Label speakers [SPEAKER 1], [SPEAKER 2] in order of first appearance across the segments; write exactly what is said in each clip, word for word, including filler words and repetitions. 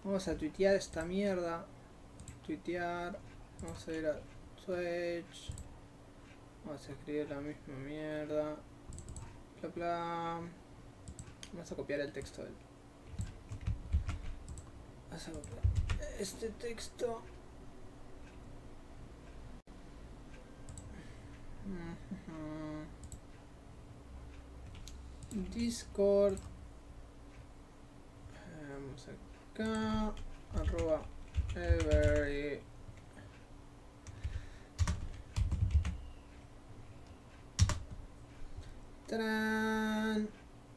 [SPEAKER 1] Vamos a tuitear esta mierda. Tuitear. Vamos a ir a Twitch. Vamos a escribir la misma mierda. Bla bla. Vamos a copiar el texto del. Vamos a copiar este texto. Discord. Vamos acá. Arroba every. Tran.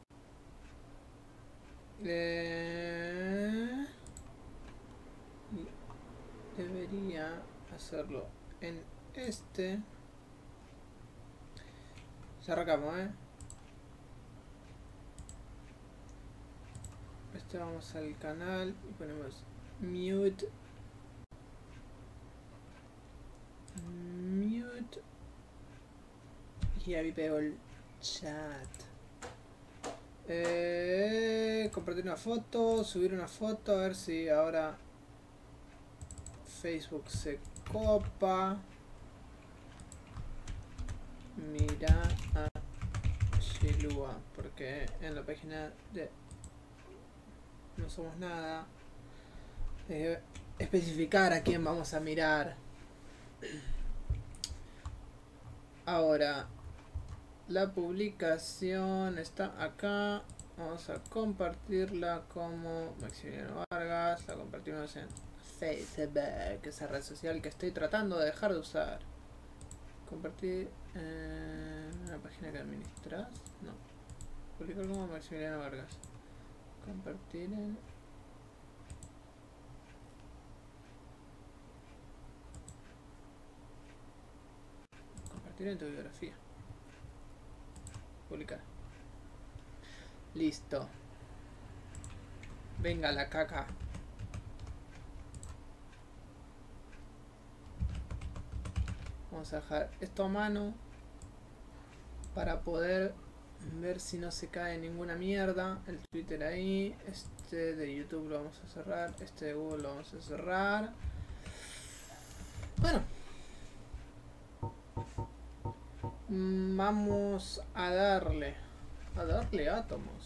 [SPEAKER 1] Eh, debería hacerlo en este. Ya arrancamos, eh. Este vamos al canal y ponemos mute. Mute. Y ahí pego el chat. Eh, compartir una foto, subir una foto, a ver si ahora Facebook se copa. Mira a Shilua, porque en la página de No Somos Nada eh, especificar a quién vamos a mirar. Ahora la publicación está acá. Vamos a compartirla como Maximiliano Vargas. La compartimos en Facebook, esa red social que estoy tratando de dejar de usar. Compartir en una página que administras. No. Publicar como Maximiliano Vargas. Compartir en. Compartir en tu biografía. Publicar. Listo. Venga la caca. Vamos a dejar esto a mano para poder ver si no se cae ninguna mierda. El Twitter ahí. Este de YouTube lo vamos a cerrar. Este de Google lo vamos a cerrar. Bueno. Vamos a darle. A darle átomos.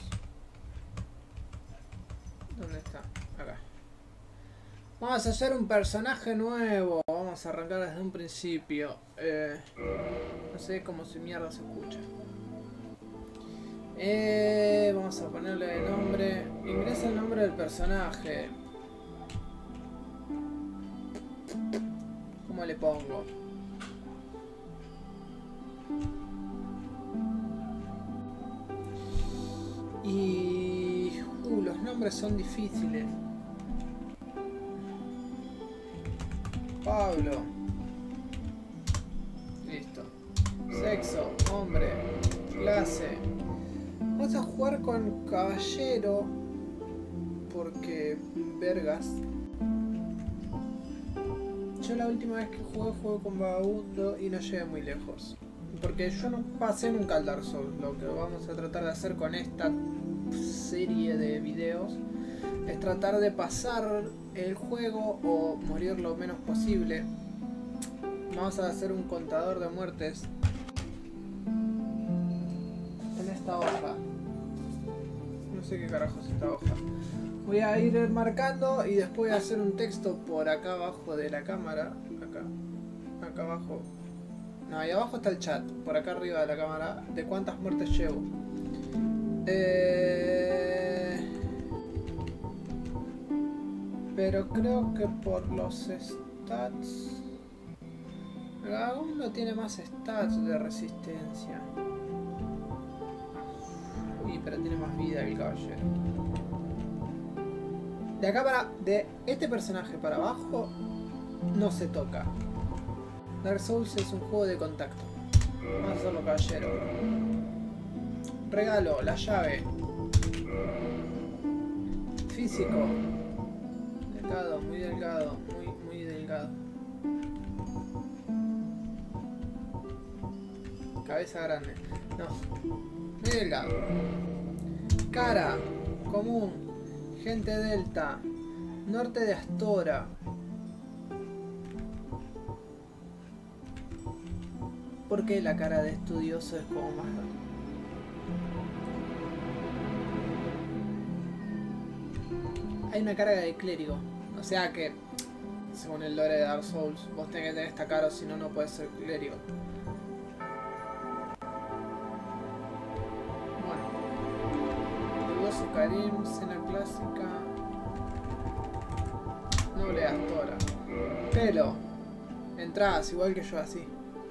[SPEAKER 1] ¿Dónde está? Acá. Vamos a hacer un personaje nuevo. Vamos a arrancar desde un principio. Eh, no sé cómo si mierda se escucha. Eh, vamos a ponerle el nombre. Ingresa el nombre del personaje. ¿Cómo le pongo? Y uh, los nombres son difíciles. Pablo. Listo. Sexo, hombre, clase. Vamos a jugar con caballero porque vergas. Yo la última vez que jugué jugué con vagabundo y no llegué muy lejos. Porque yo no pasé nunca al Dark Souls. Lo que vamos a tratar de hacer con esta serie de videos es tratar de pasar el juego o morir lo menos posible. Vamos a hacer un contador de muertes en esta hoja. No sé qué carajo es esta hoja. Voy a ir marcando y después voy a hacer un texto por acá abajo de la cámara. Acá. Acá abajo. No, ahí abajo está el chat. Por acá arriba de la cámara. De cuántas muertes llevo. Eh... Pero creo que por los stats... Vagabundo tiene más stats de resistencia. Uy, pero tiene más vida el caballero. De acá para... De este personaje para abajo no se toca. Dark Souls es un juego de contacto. Vamos a hacerlo caballero. Regalo, la llave. Físico. Delgado, muy delgado, muy, muy delgado. Cabeza grande. No. Muy delgado. Cara. Común. Gente delta. Norte de Astora. ¿Por qué la cara de estudioso es como más... Hay una cara de clérigo. O sea que, según el lore de Dark Souls, vos tenés que tener esta cara, o si no, no puedes ser clérigo. Bueno. Dudoso Karim, cena clásica. Noble de Astora. Pelo. Entradas, igual que yo, así.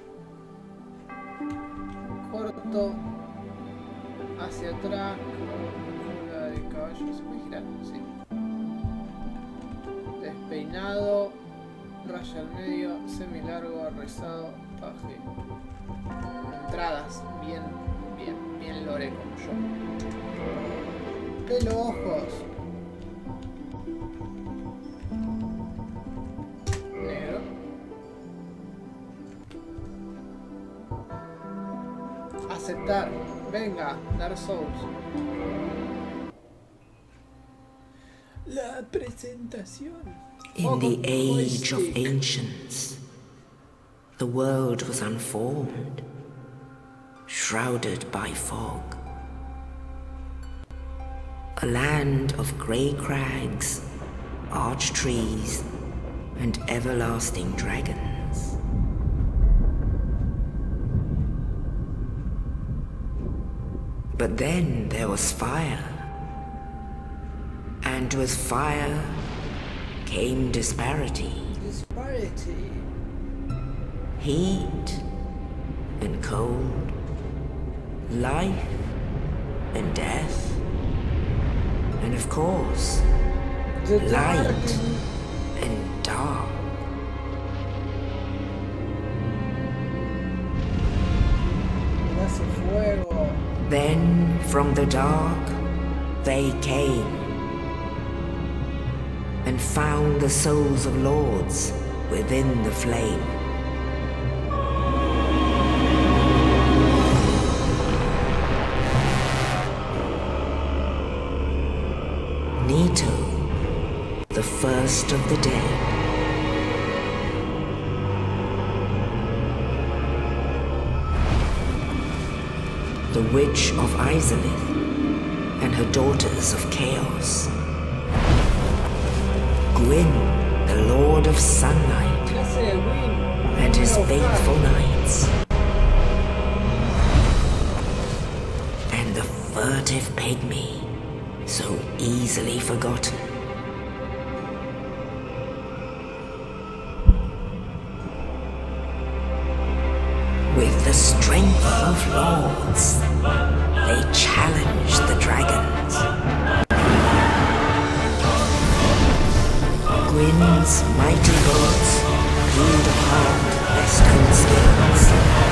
[SPEAKER 1] Corto. Hacia atrás. Cola de caballo. ¿Se puede girar? Sí. Despeinado. Raya al medio. Semilargo. Rezado. Paje. Entradas. Bien, bien, bien lore como yo. Pelo, ojos. Aceptar. Venga, Dark Souls. La presentación.
[SPEAKER 2] In the age of ancients, the world was unformed, shrouded by fog. A land of grey crags, arched trees, and everlasting dragons. But then there was fire, and with fire came disparity.
[SPEAKER 1] Disparity.
[SPEAKER 2] Heat and cold, life and death, and of course,
[SPEAKER 1] The
[SPEAKER 2] light
[SPEAKER 1] dark.
[SPEAKER 2] and dark.
[SPEAKER 1] Hace fuego.
[SPEAKER 2] Then from the dark they came and found the souls of lords within the flame. Nito, the first of the dead. The Witch of Izalith and her daughters of Chaos. Gwyn, the Lord of Sunlight, and his faithful knights. And the furtive pygmy, so easily forgotten. With the strength of lords, they challenged the dragons. Gwyn's mighty bolts hewed apart their stone skills.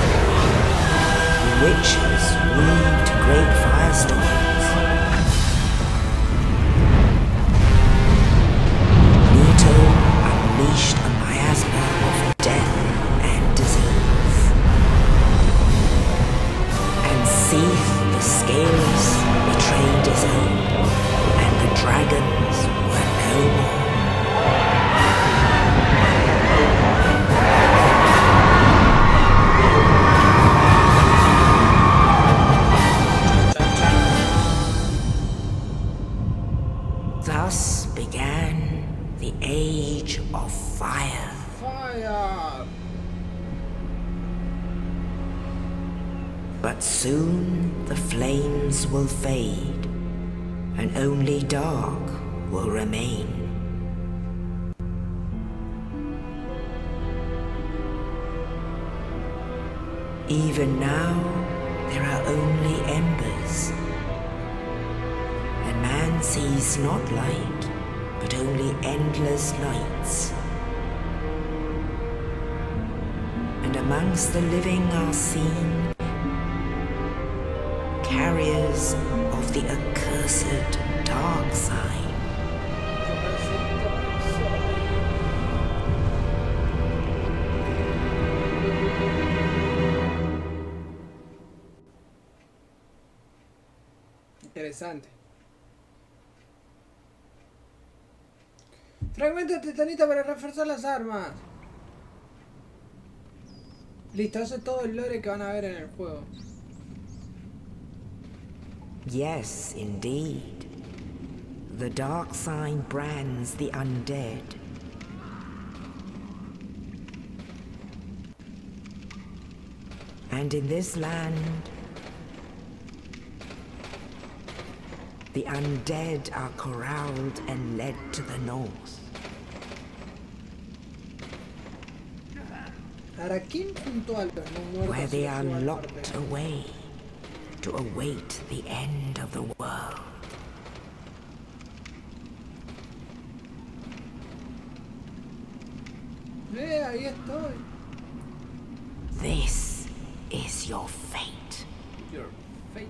[SPEAKER 2] The witches weaved great firestorms. Nito unleashed a miasma of death and disease. And Seath the Scaleless betrayed his own, and the dragons were no more. Thus began the Age of Fire.
[SPEAKER 1] Fire.
[SPEAKER 2] But soon the flames will fade, and only dark will remain. Even now, there are only embers, and man sees not light, but only endless nights. And amongst the living are seen carriers of the accursed dark side.
[SPEAKER 1] Interesante. Fragmento de titanita para reforzar las armas. Listo, eso es todo el lore que van a ver en el juego.
[SPEAKER 2] Yes, indeed. The dark sign brands the undead. And in this land, the undead are corralled and led to the north.
[SPEAKER 1] Ahora, ¿quién juntó a los no muertos?
[SPEAKER 2] Where they are locked away to await the end of the world.
[SPEAKER 1] Eh, ahí estoy.
[SPEAKER 2] This is your fate.
[SPEAKER 1] Your fate.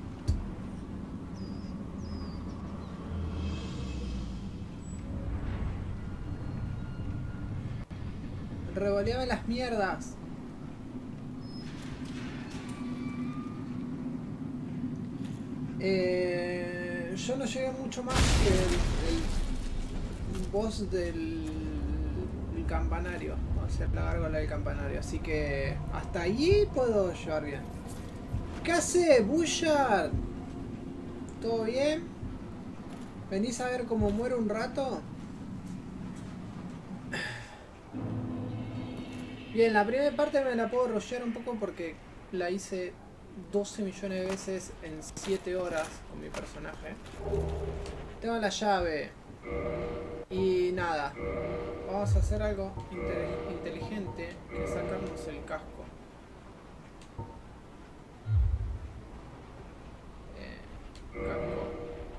[SPEAKER 1] Revoleame las mierdas. Eh, yo no llegué mucho más que el, el boss del, del campanario, o sea, la gárgola del campanario, así que hasta allí puedo llevar bien. ¿Qué hace, Bushard? ¿Todo bien? ¿Venís a ver cómo muero un rato? Bien, la primera parte me la puedo rollear un poco porque la hice doce millones de veces en siete horas con mi personaje. Tengo la llave. Y nada. Vamos a hacer algo inteligente, que es sacarnos el casco. Eh, casco.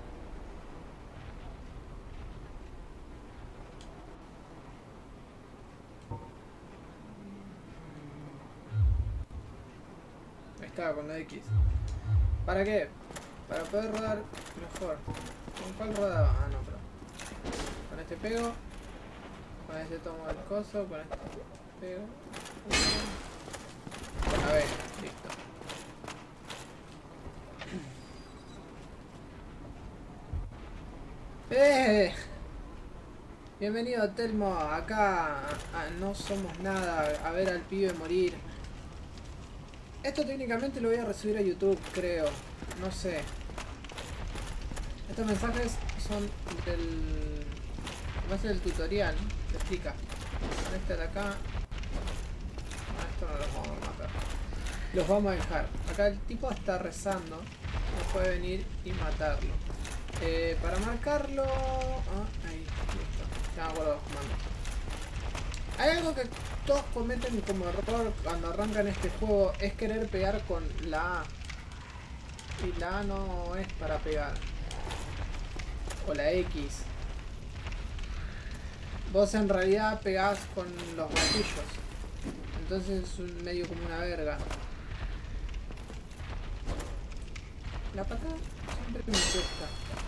[SPEAKER 1] Estaba con la X. ¿Para qué? Para poder rodar mejor. ¿Con cuál rodaba? Ah, no, pero. Con este pego. Con este tomo el coso. Con este pego. A ver, listo. ¡Eh! Bienvenido, Telmo. Acá a No Somos Nada. A ver al pibe morir. Esto técnicamente lo voy a recibir a YouTube, creo. No sé. Estos mensajes son del... base del tutorial. Te explica. Este de acá. Ah, esto no los vamos a matar. Los vamos a dejar. Acá el tipo está rezando. No puede venir y matarlo. Eh, para marcarlo... Ah, ahí. Listo. Ya me acuerdo los comandos. Hay algo que todos cometen como error cuando arrancan este juego, es querer pegar con la A. Y la A no es para pegar. O la X. Vos en realidad pegás con los gatillos. Entonces es un medio como una verga. La patada siempre me cuesta.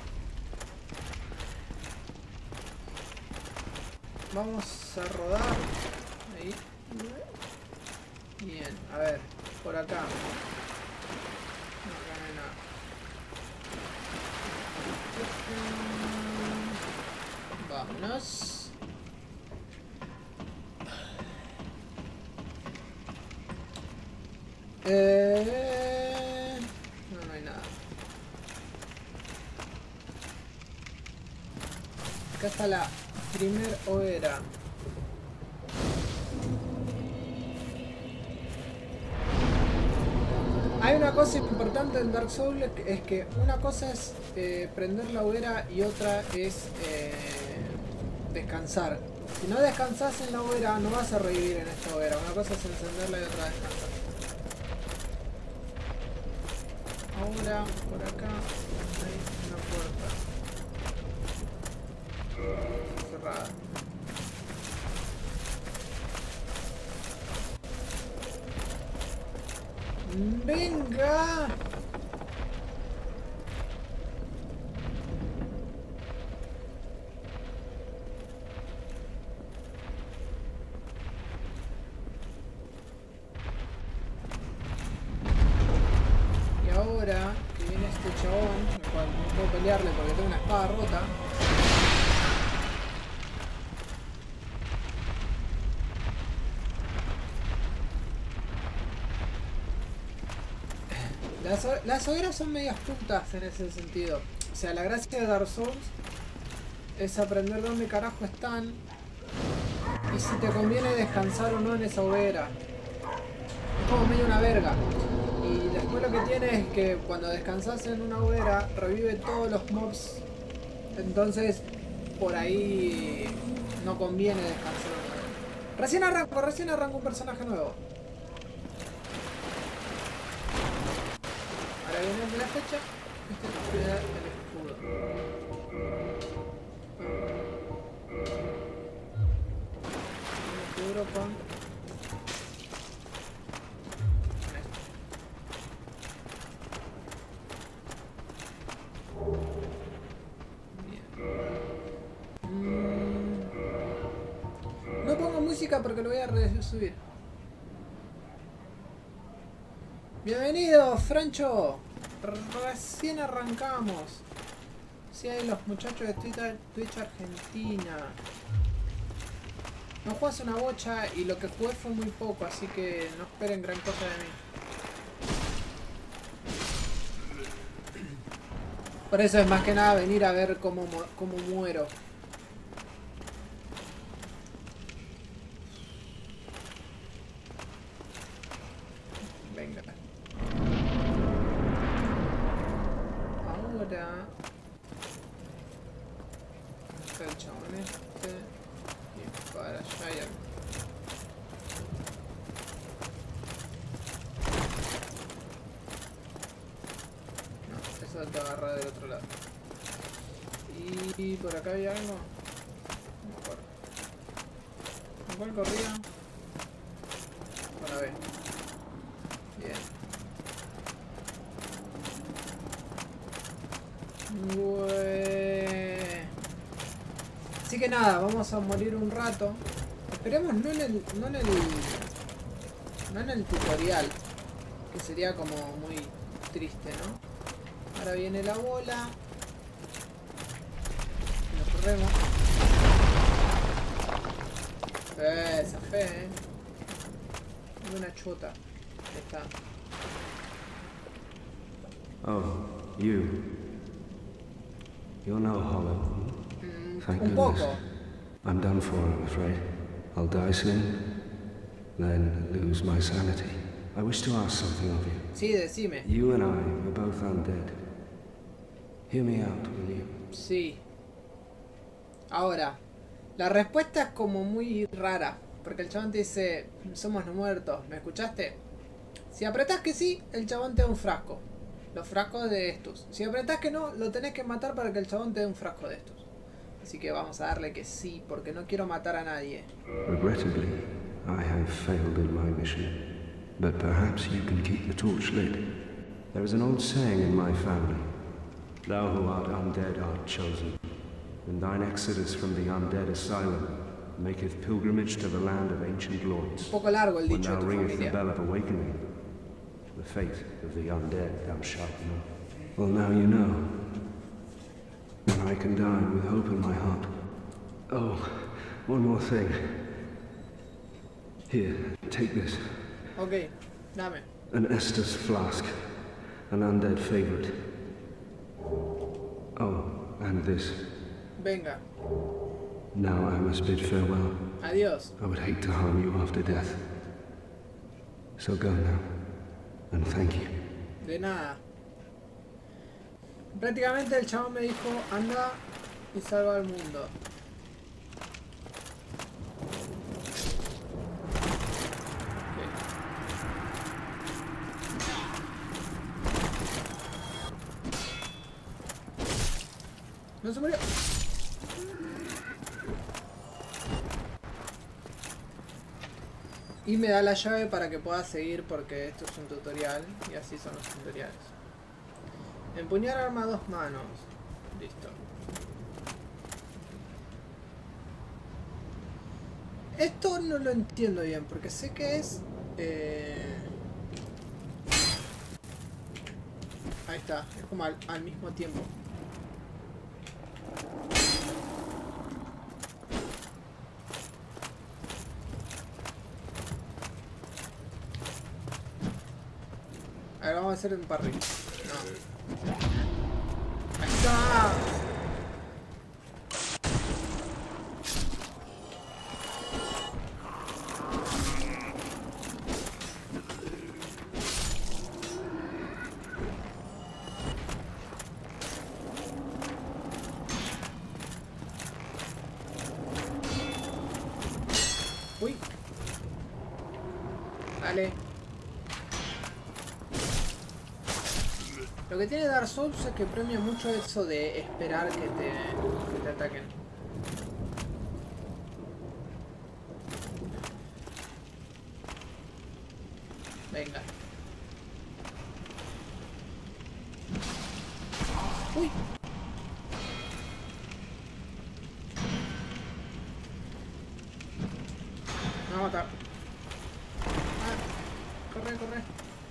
[SPEAKER 1] Vamos a rodar. Ahí. Bien, a ver, por acá. No, acá no hay nada. Vámonos. Eh... No, no hay nada. Acá está la primer hoguera. Hay una cosa importante en Dark Souls, es que una cosa es eh, prender la hoguera y otra es eh, descansar. Si no descansas en la hoguera, no vas a revivir en esta hoguera. Una cosa es encenderla y otra descansar. Ahora, por acá, hay una puerta. Cerrada. ¡Venga! Y ahora que viene este chabón, el cual no puedo pelearle porque tengo una espada rota. Las, las hogueras son medias putas en ese sentido. O sea, la gracia de Dark Souls es aprender dónde carajo están y si te conviene descansar o no en esa hoguera. Es como medio una verga. Y después lo que tiene es que cuando descansas en una hoguera revive todos los mobs. Entonces por ahí no conviene descansar. Recién arranco, recién arranco un personaje nuevo. Ahora viene la fecha. Este nos cuida el escudo. Me cubro con... porque lo voy a resubir. Bienvenido, Francho. Recién arrancamos. Si hay los muchachos de Twitch, Twitch Argentina. No juegas una bocha y lo que jugué fue muy poco, así que no esperen gran cosa de mí. Por eso es más que nada venir a ver cómo, cómo muero. Y por acá hay algo. No me acuerdo. ¿Con cuál corría? Por la B. Bien. Bue... Así que nada, vamos a morir un rato. Esperemos no en el. no en el. no en el tutorial. Que sería como muy triste, ¿no? Ahora viene la bola. Remo. Eh, esa fe, eh. Una chota. Ahí está.
[SPEAKER 3] Oh, you. You're no hollow.
[SPEAKER 1] Mm,
[SPEAKER 3] Thank
[SPEAKER 1] un
[SPEAKER 3] goodness.
[SPEAKER 1] poco.
[SPEAKER 3] I'm done for, I'm afraid. I'll die soon, then lose my sanity. I wish to ask something of you.
[SPEAKER 1] Sí, decime.
[SPEAKER 3] You and I are both undead. Hear me out, will you?
[SPEAKER 1] Sí. Ahora, la respuesta es como muy rara, porque el chabón te dice, somos no muertos, ¿me escuchaste? Si apretás que sí, el chabón te da un frasco, los frascos de estos. Si apretás que no, lo tenés que matar para que el chabón te dé un frasco de estos. Así que vamos a darle que sí, porque no quiero matar a nadie.
[SPEAKER 3] Regrettably, I have failed in my mission, but perhaps you can keep the torch lit. There is an old saying in my family, thou who art undead art chosen. And thine exodus from the undead asylum maketh pilgrimage to the land of ancient lords.
[SPEAKER 1] Un poco largo el
[SPEAKER 3] When
[SPEAKER 1] dicho
[SPEAKER 3] thou
[SPEAKER 1] de tu
[SPEAKER 3] ringest the
[SPEAKER 1] familia.
[SPEAKER 3] bell of awakening, the fate of the undead thou shalt know. Well, now you know. And I can die with hope in my heart. Oh, one more thing. Here, take this.
[SPEAKER 1] Ok, dame.
[SPEAKER 3] An Estus flask. An undead favorite. Oh, and this.
[SPEAKER 1] Venga.
[SPEAKER 3] Now I must bid farewell.
[SPEAKER 1] Adiós.
[SPEAKER 3] I would hate to harm you after death. So go now, and thank you.
[SPEAKER 1] De nada. Prácticamente el chabón me dijo, anda y salva al mundo. No se murió. Y me da la llave para que pueda seguir porque esto es un tutorial y así son los tutoriales. Empuñar arma a dos manos. Listo. Esto no lo entiendo bien porque sé que es... Eh... Ahí está, es como al, al mismo tiempo. A ver, vamos a hacer un parry. No. ¡Ahí está! Uy. Dale. Lo que tiene Dark Souls es que premia mucho eso de esperar que te, que te ataquen. Venga. Uy. Me va a matar. Ah, corre, corre.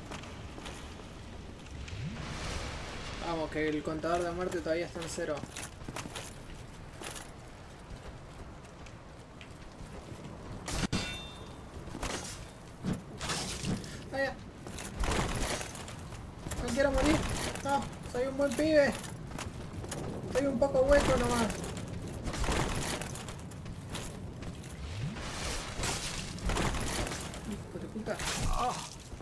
[SPEAKER 1] Vamos, que el contador de muerte todavía está en cero. Vaya. No quiero morir. No, soy un buen pibe. Soy un poco hueco nomás. Hijo de puta. Oh.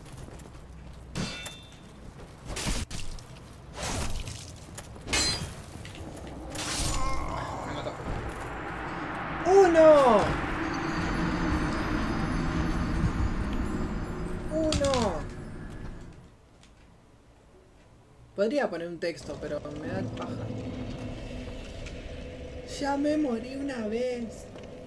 [SPEAKER 1] ¡Uno! ¡Uno! Podría poner un texto, pero me da paja. Ya me morí una vez.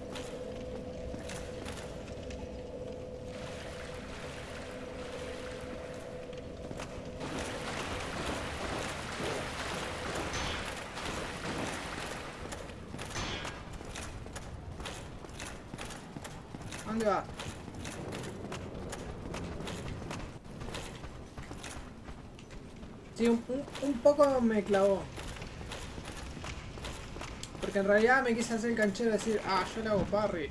[SPEAKER 1] ¿Dónde va? Sí, un, un, un poco me clavó. Porque en realidad me quise hacer el canchero y decir, ah, yo le hago parry.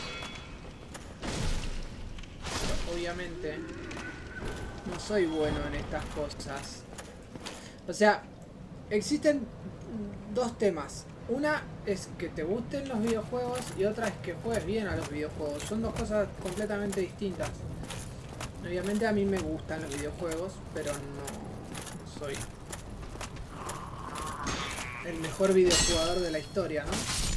[SPEAKER 1] Pero obviamente no soy bueno en estas cosas. O sea, existen dos temas. Una es que te gusten los videojuegos y otra es que juegues bien a los videojuegos. Son dos cosas completamente distintas. Obviamente a mí me gustan los videojuegos, pero no soy el mejor videojugador de la historia, ¿no?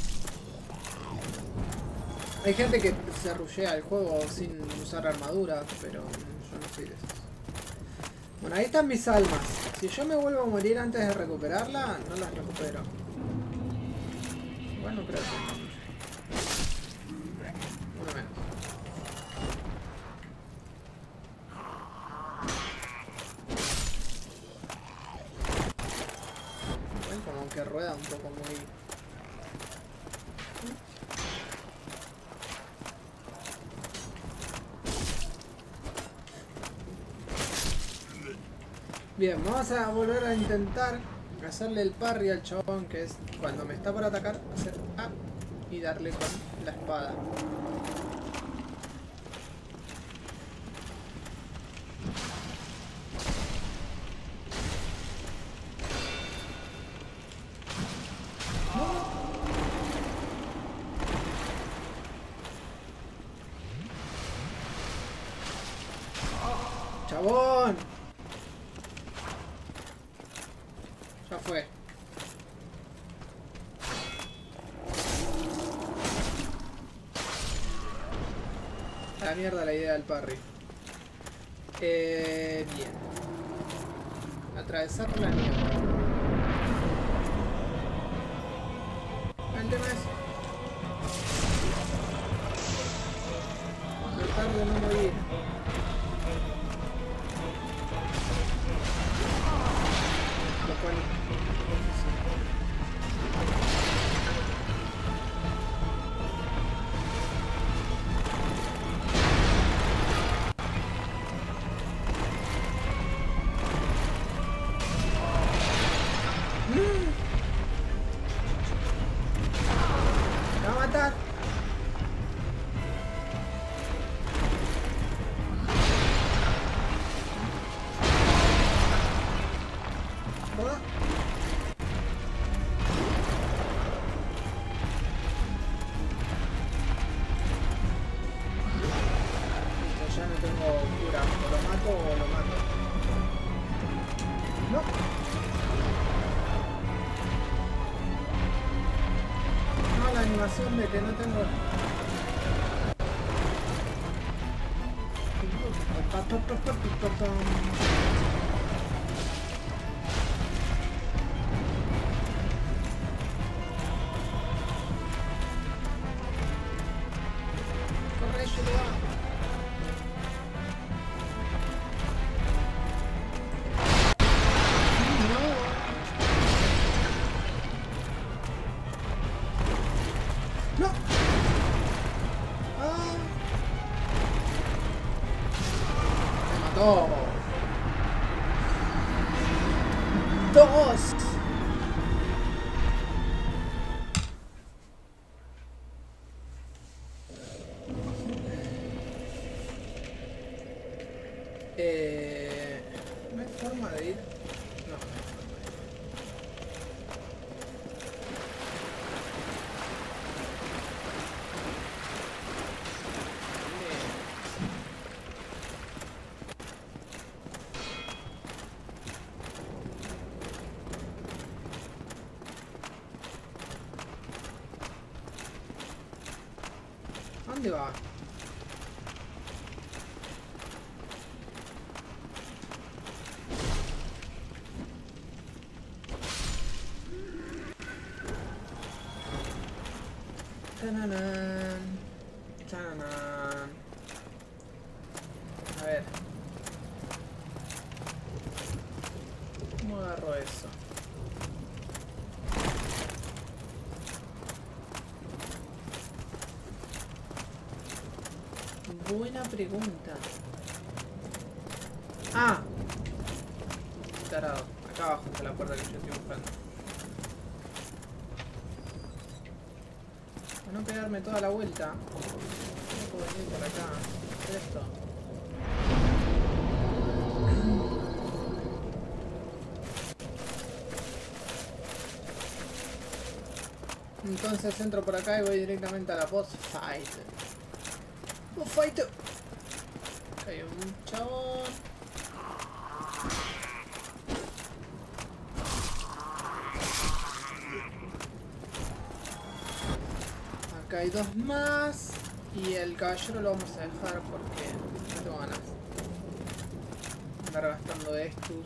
[SPEAKER 1] Hay gente que se rushea el juego sin usar armadura, pero yo no soy de esos. Bueno, ahí están mis almas. Si yo me vuelvo a morir antes de recuperarla, no las recupero. Bueno, creo que no. Uno menos. Ven como que rueda un poco muy... Bien, vamos a volver a intentar hacerle el parry al chabón, que es cuando me está por atacar, hacer A y darle con la espada. ¡Chabón! Ya fue. A la mierda la idea del parry. Eh, bien. Atravesar la mierda. El tema es tratar de no morir. Lo cual es difícil. información de que no tengo... Corre, ayuda. No. Ah. Me mató. Dos. Eh, ¿no hay forma de ir? No, no hay forma de ir. ¿A dónde va? Tananán, tananán. A ver. ¿Cómo agarro eso? Buena pregunta. Ah. Tarado. Acá abajo está la puerta que yo estoy buscando. Para no pegarme toda la vuelta. No puedo venir por acá. Hacer esto. Entonces entro por acá y voy directamente a la boss fight. Boss fight. Acá hay un chabón. Acá hay dos más. Y el caballero lo vamos a dejar porque no tengo ganas de andar gastando estos.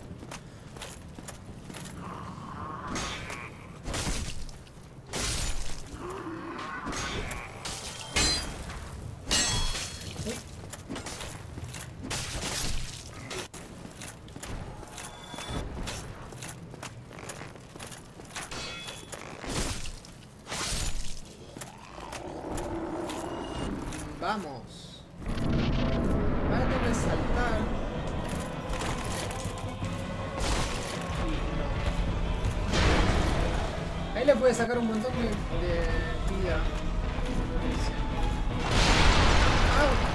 [SPEAKER 1] Vamos. Ahora tengo que saltar. Y no. Ahí le puede sacar un montón de, de vida. ¡Au!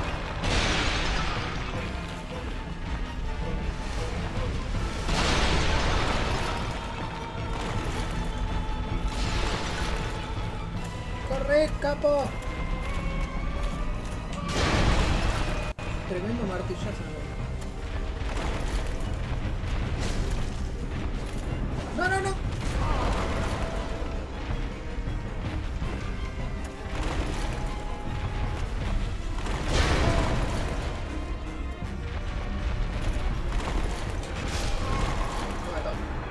[SPEAKER 1] ¡Corre, capo! Tremendo martillazo. No, no, no. Me mató.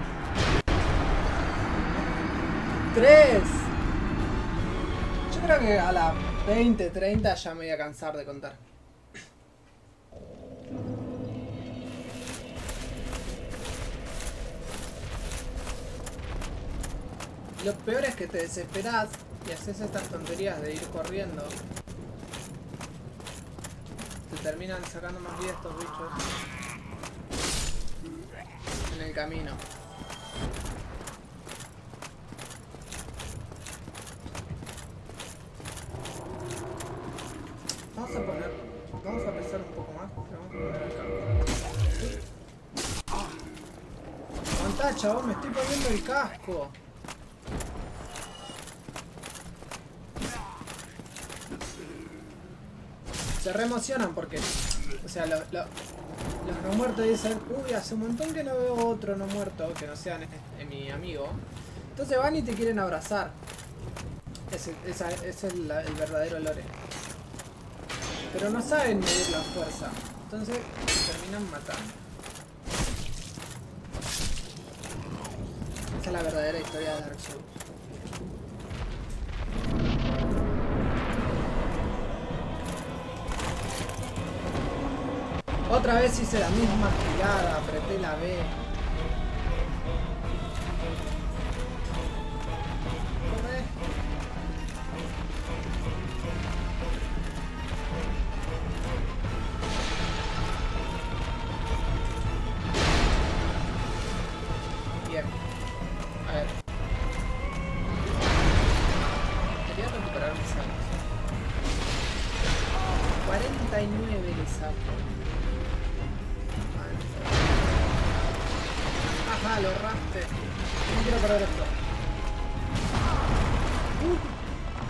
[SPEAKER 1] Tres. Yo creo que a las veinte, treinta ya me voy a cansar de contar. Lo peor es que te desesperás y haces estas tonterías de ir corriendo. Te terminan sacando más vida estos bichos en el camino. Vamos a poner... Vamos a pesar un poco más. Vamos a poner acá. Aguantá, chabón, me estoy poniendo el casco. Se reemocionan porque, o sea, lo, lo, los no muertos dicen, uy, hace un montón que no veo otro no muerto que no sea eh, mi amigo. Entonces van y te quieren abrazar. Ese, esa, ese es la, el verdadero lore. Pero no saben medir la fuerza. Entonces se terminan matando. Esa es la verdadera historia de Dark Souls. Otra vez hice la misma girada, apreté la B. Corre. Bien. A ver. Quería recuperar mis años. cuarenta y nueve le saco. Ajá, lo raste. No quiero perder esto. Uh.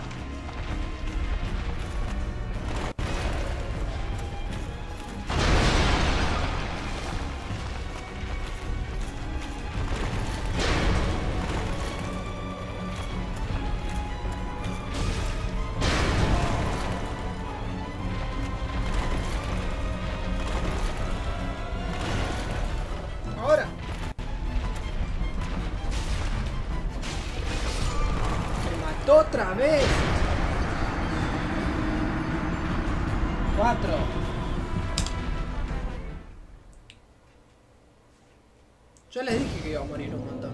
[SPEAKER 1] Ahora. Otra vez. Cuatro. Yo les dije que iba a morir un montón.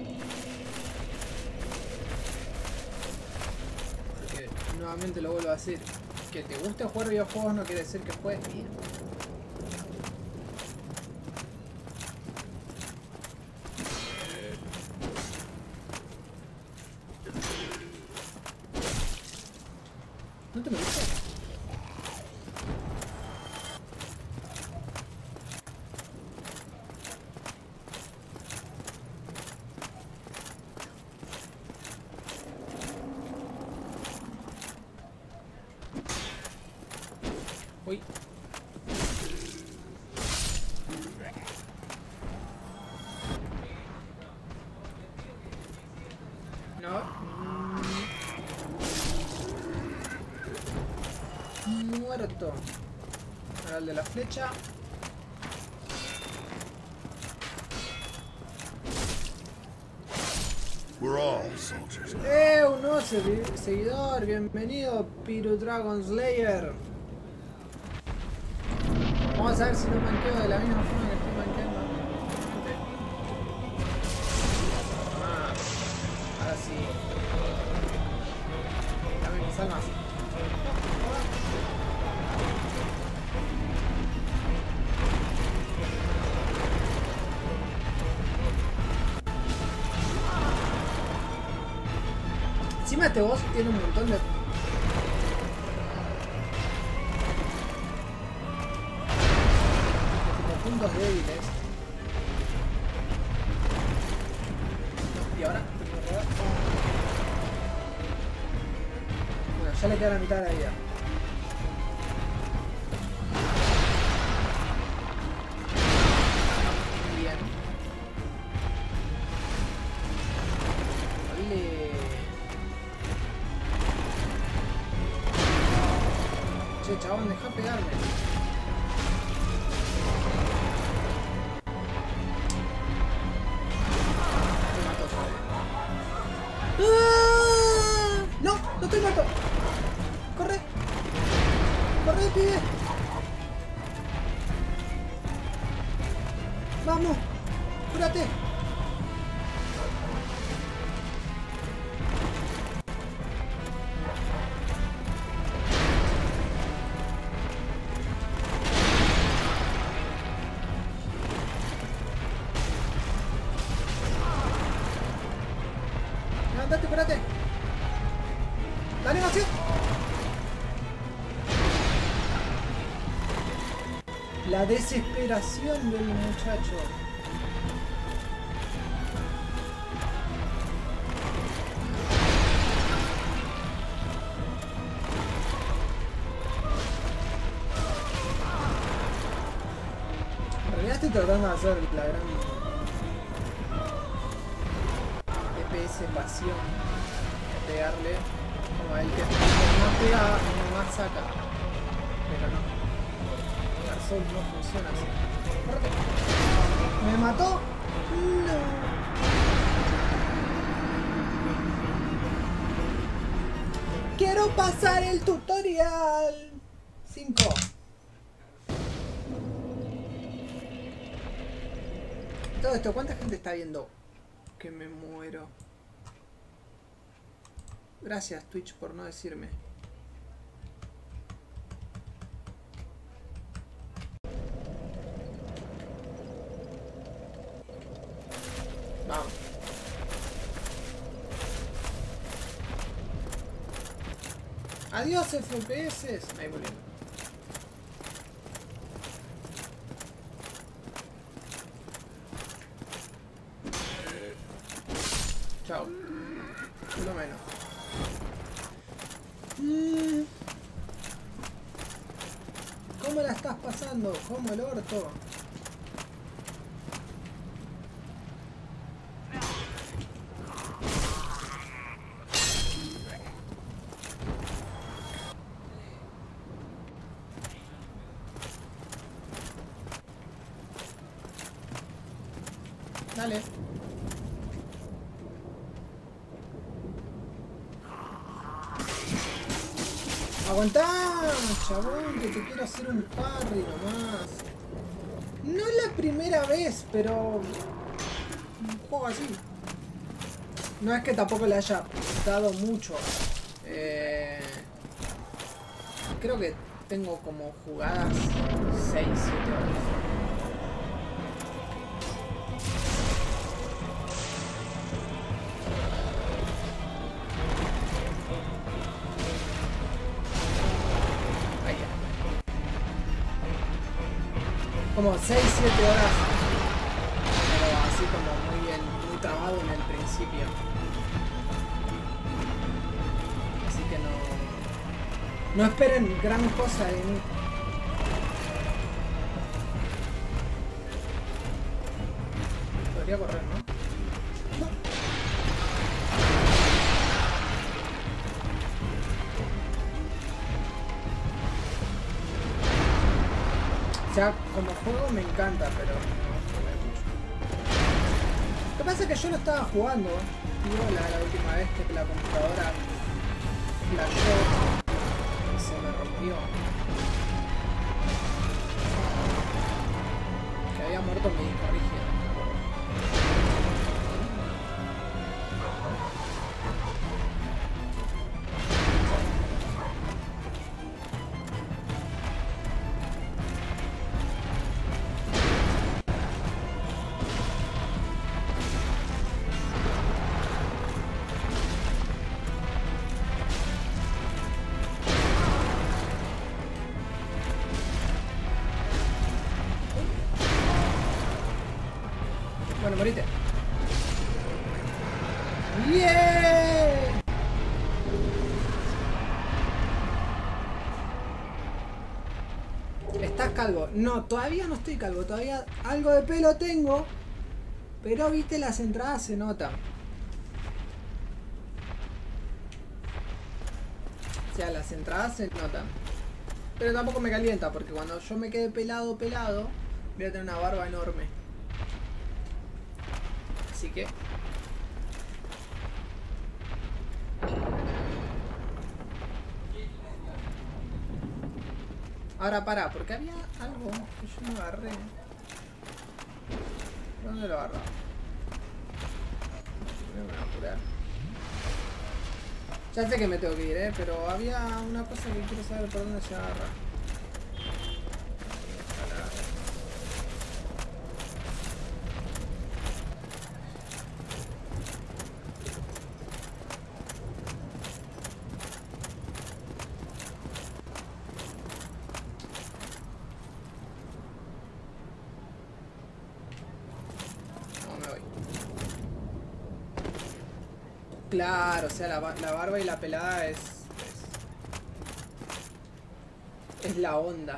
[SPEAKER 1] Porque nuevamente lo vuelvo a decir. Que te guste jugar videojuegos no quiere decir que juegues bien. ¿No te me gusta? Uy. No. Muerto. Ahora el de la flecha. ¡Eh! Un nuevo seguidor. Bienvenido, Piru Dragon Slayer. Vamos a ver si no manqueo de la misma forma que estoy manqueando. Ah, ahora sí. Dame mis almas. Encima este boss tiene un montón de... como puntos débiles. Y ahora... bueno, ya le queda la mitad de la vida. Bien. Vale. Che, chabón, deja pegarme. Me mató, ¡ah! ¡No! ¡No estoy muerto! ¡Corre! ¡Corre, pibe! ¡Vamos! ¡Cúrate! ¡Andate, cúrate! ¡La animación! La desesperación del muchacho. En realidad estoy tratando de hacer la gran D P S pasión de pegarle. Como el que no pega, más saca. Pero no. Dark Souls no funciona así. ¿Me mató? No. Quiero pasar el tutorial. cinco. Todo esto, ¿cuánta gente está viendo? Que me muero. Gracias Twitch por no decirme. Vamos. Adiós F P S. Ahí volviendo. Chao. Lo menos. Mm. ¿Cómo la estás pasando? ¿Cómo el orto? Dale. Aguantá, chabón, que te quiero hacer un parry nomás. No es la primera vez, pero un juego así. No es que tampoco le haya dado mucho. Eh... Creo que tengo como jugadas seis, siete horas. Como seis siete horas, pero así como muy bien, muy trabado en el principio. Así que no, no esperen gran cosa de mí. Podría correr, ¿no? No. O sea, como juego me encanta, pero no jugué mucho. Lo que pasa es que yo no estaba jugando, digo, la, la última vez que la computadora flashó y se me rompió. Que había muerto mi disco rígido. Bueno, morite. ¡Bien! ¿Estás calvo? No, todavía no estoy calvo. Todavía algo de pelo tengo. Pero, viste, las entradas se notan. O sea, las entradas se notan. Pero tampoco me calienta, porque cuando yo me quede pelado, pelado, voy a tener una barba enorme. Así que... Ahora para, porque había algo que yo no agarré. ¿Dónde lo agarraba? Me voy a apurar. Ya sé que me tengo que ir, eh, pero había una cosa que quiero saber por dónde se agarra. Claro, o sea, la, la barba y la pelada es, es... Es la onda.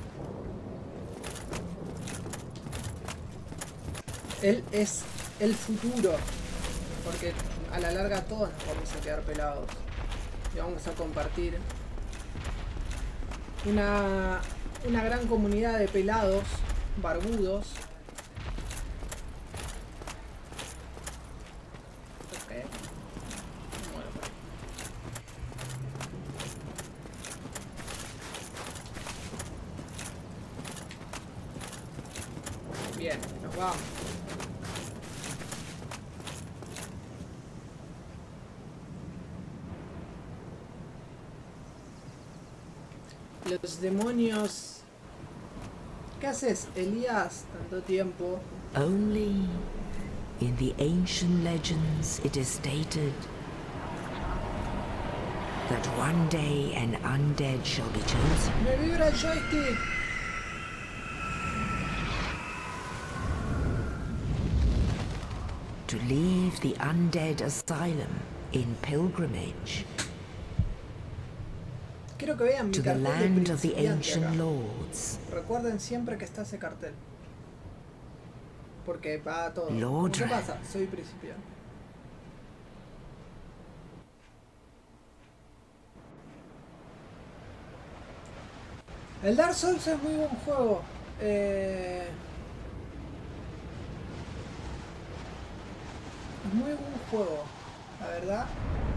[SPEAKER 1] Él es el futuro. Porque a la larga todos nos vamos a quedar pelados. y vamos a compartir una, una gran comunidad de pelados barbudos. Okay. Bueno, bien, nos vamos. Los demonios. ¿Qué haces, Elías, tanto tiempo?
[SPEAKER 2] Only in the ancient legends it is stated that one day an undead shall be chosen.
[SPEAKER 1] Me vibra el joystick.
[SPEAKER 2] To leave the undead asylum in pilgrimage
[SPEAKER 1] Quiero que vean mi
[SPEAKER 2] to the
[SPEAKER 1] cartel de
[SPEAKER 2] land of the
[SPEAKER 1] principiante
[SPEAKER 2] ancient
[SPEAKER 1] acá.
[SPEAKER 2] lords.
[SPEAKER 1] Recuerden siempre que está ese cartel. Porque va a todo.
[SPEAKER 2] Lord
[SPEAKER 1] ¿Qué pasa? Soy principiante. El Dark Souls es muy buen juego. Eh... Es muy buen juego, la verdad.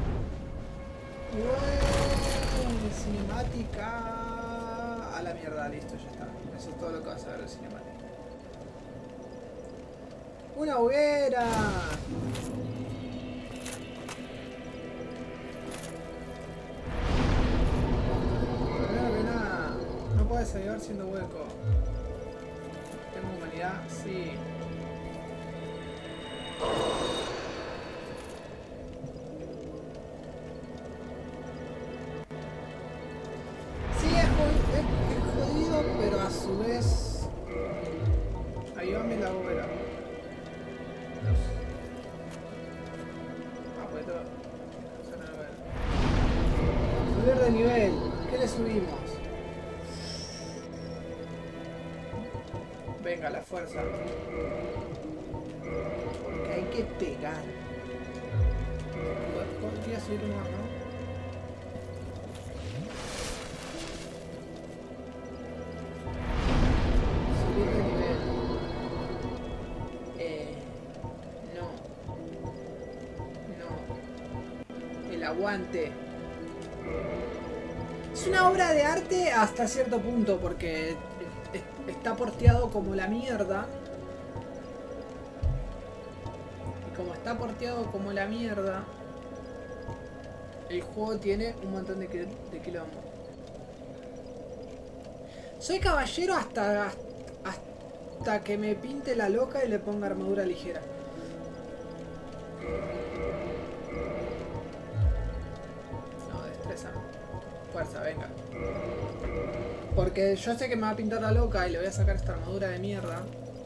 [SPEAKER 1] Ué, cinemática. A la mierda, listo, ya está. Eso es todo lo que vas a ver de cinemática. ¡Una hoguera! Primero que nada, no puedes ayudar siendo hueco. ¿Tengo humanidad? Sí. Sí, es, jod- es, es jodido, pero a su vez... Ayúdame la hoguera. Ah, pues todo. Subir de nivel. ¿Qué le subimos? Venga, la fuerza. Porque hay que pegar. Podría subir uno más, ¿no? Subir de nivel. Eh... No. No. El aguante. Es una obra de arte hasta cierto punto porque está porteado como la mierda. Y como está porteado como la mierda, el juego tiene un montón de, de quilombo. Soy caballero hasta, hasta que me pinte la loca y le ponga armadura ligera. No, destreza. Fuerza, venga. Porque yo sé que me va a pintar la loca y le voy a sacar esta armadura de mierda.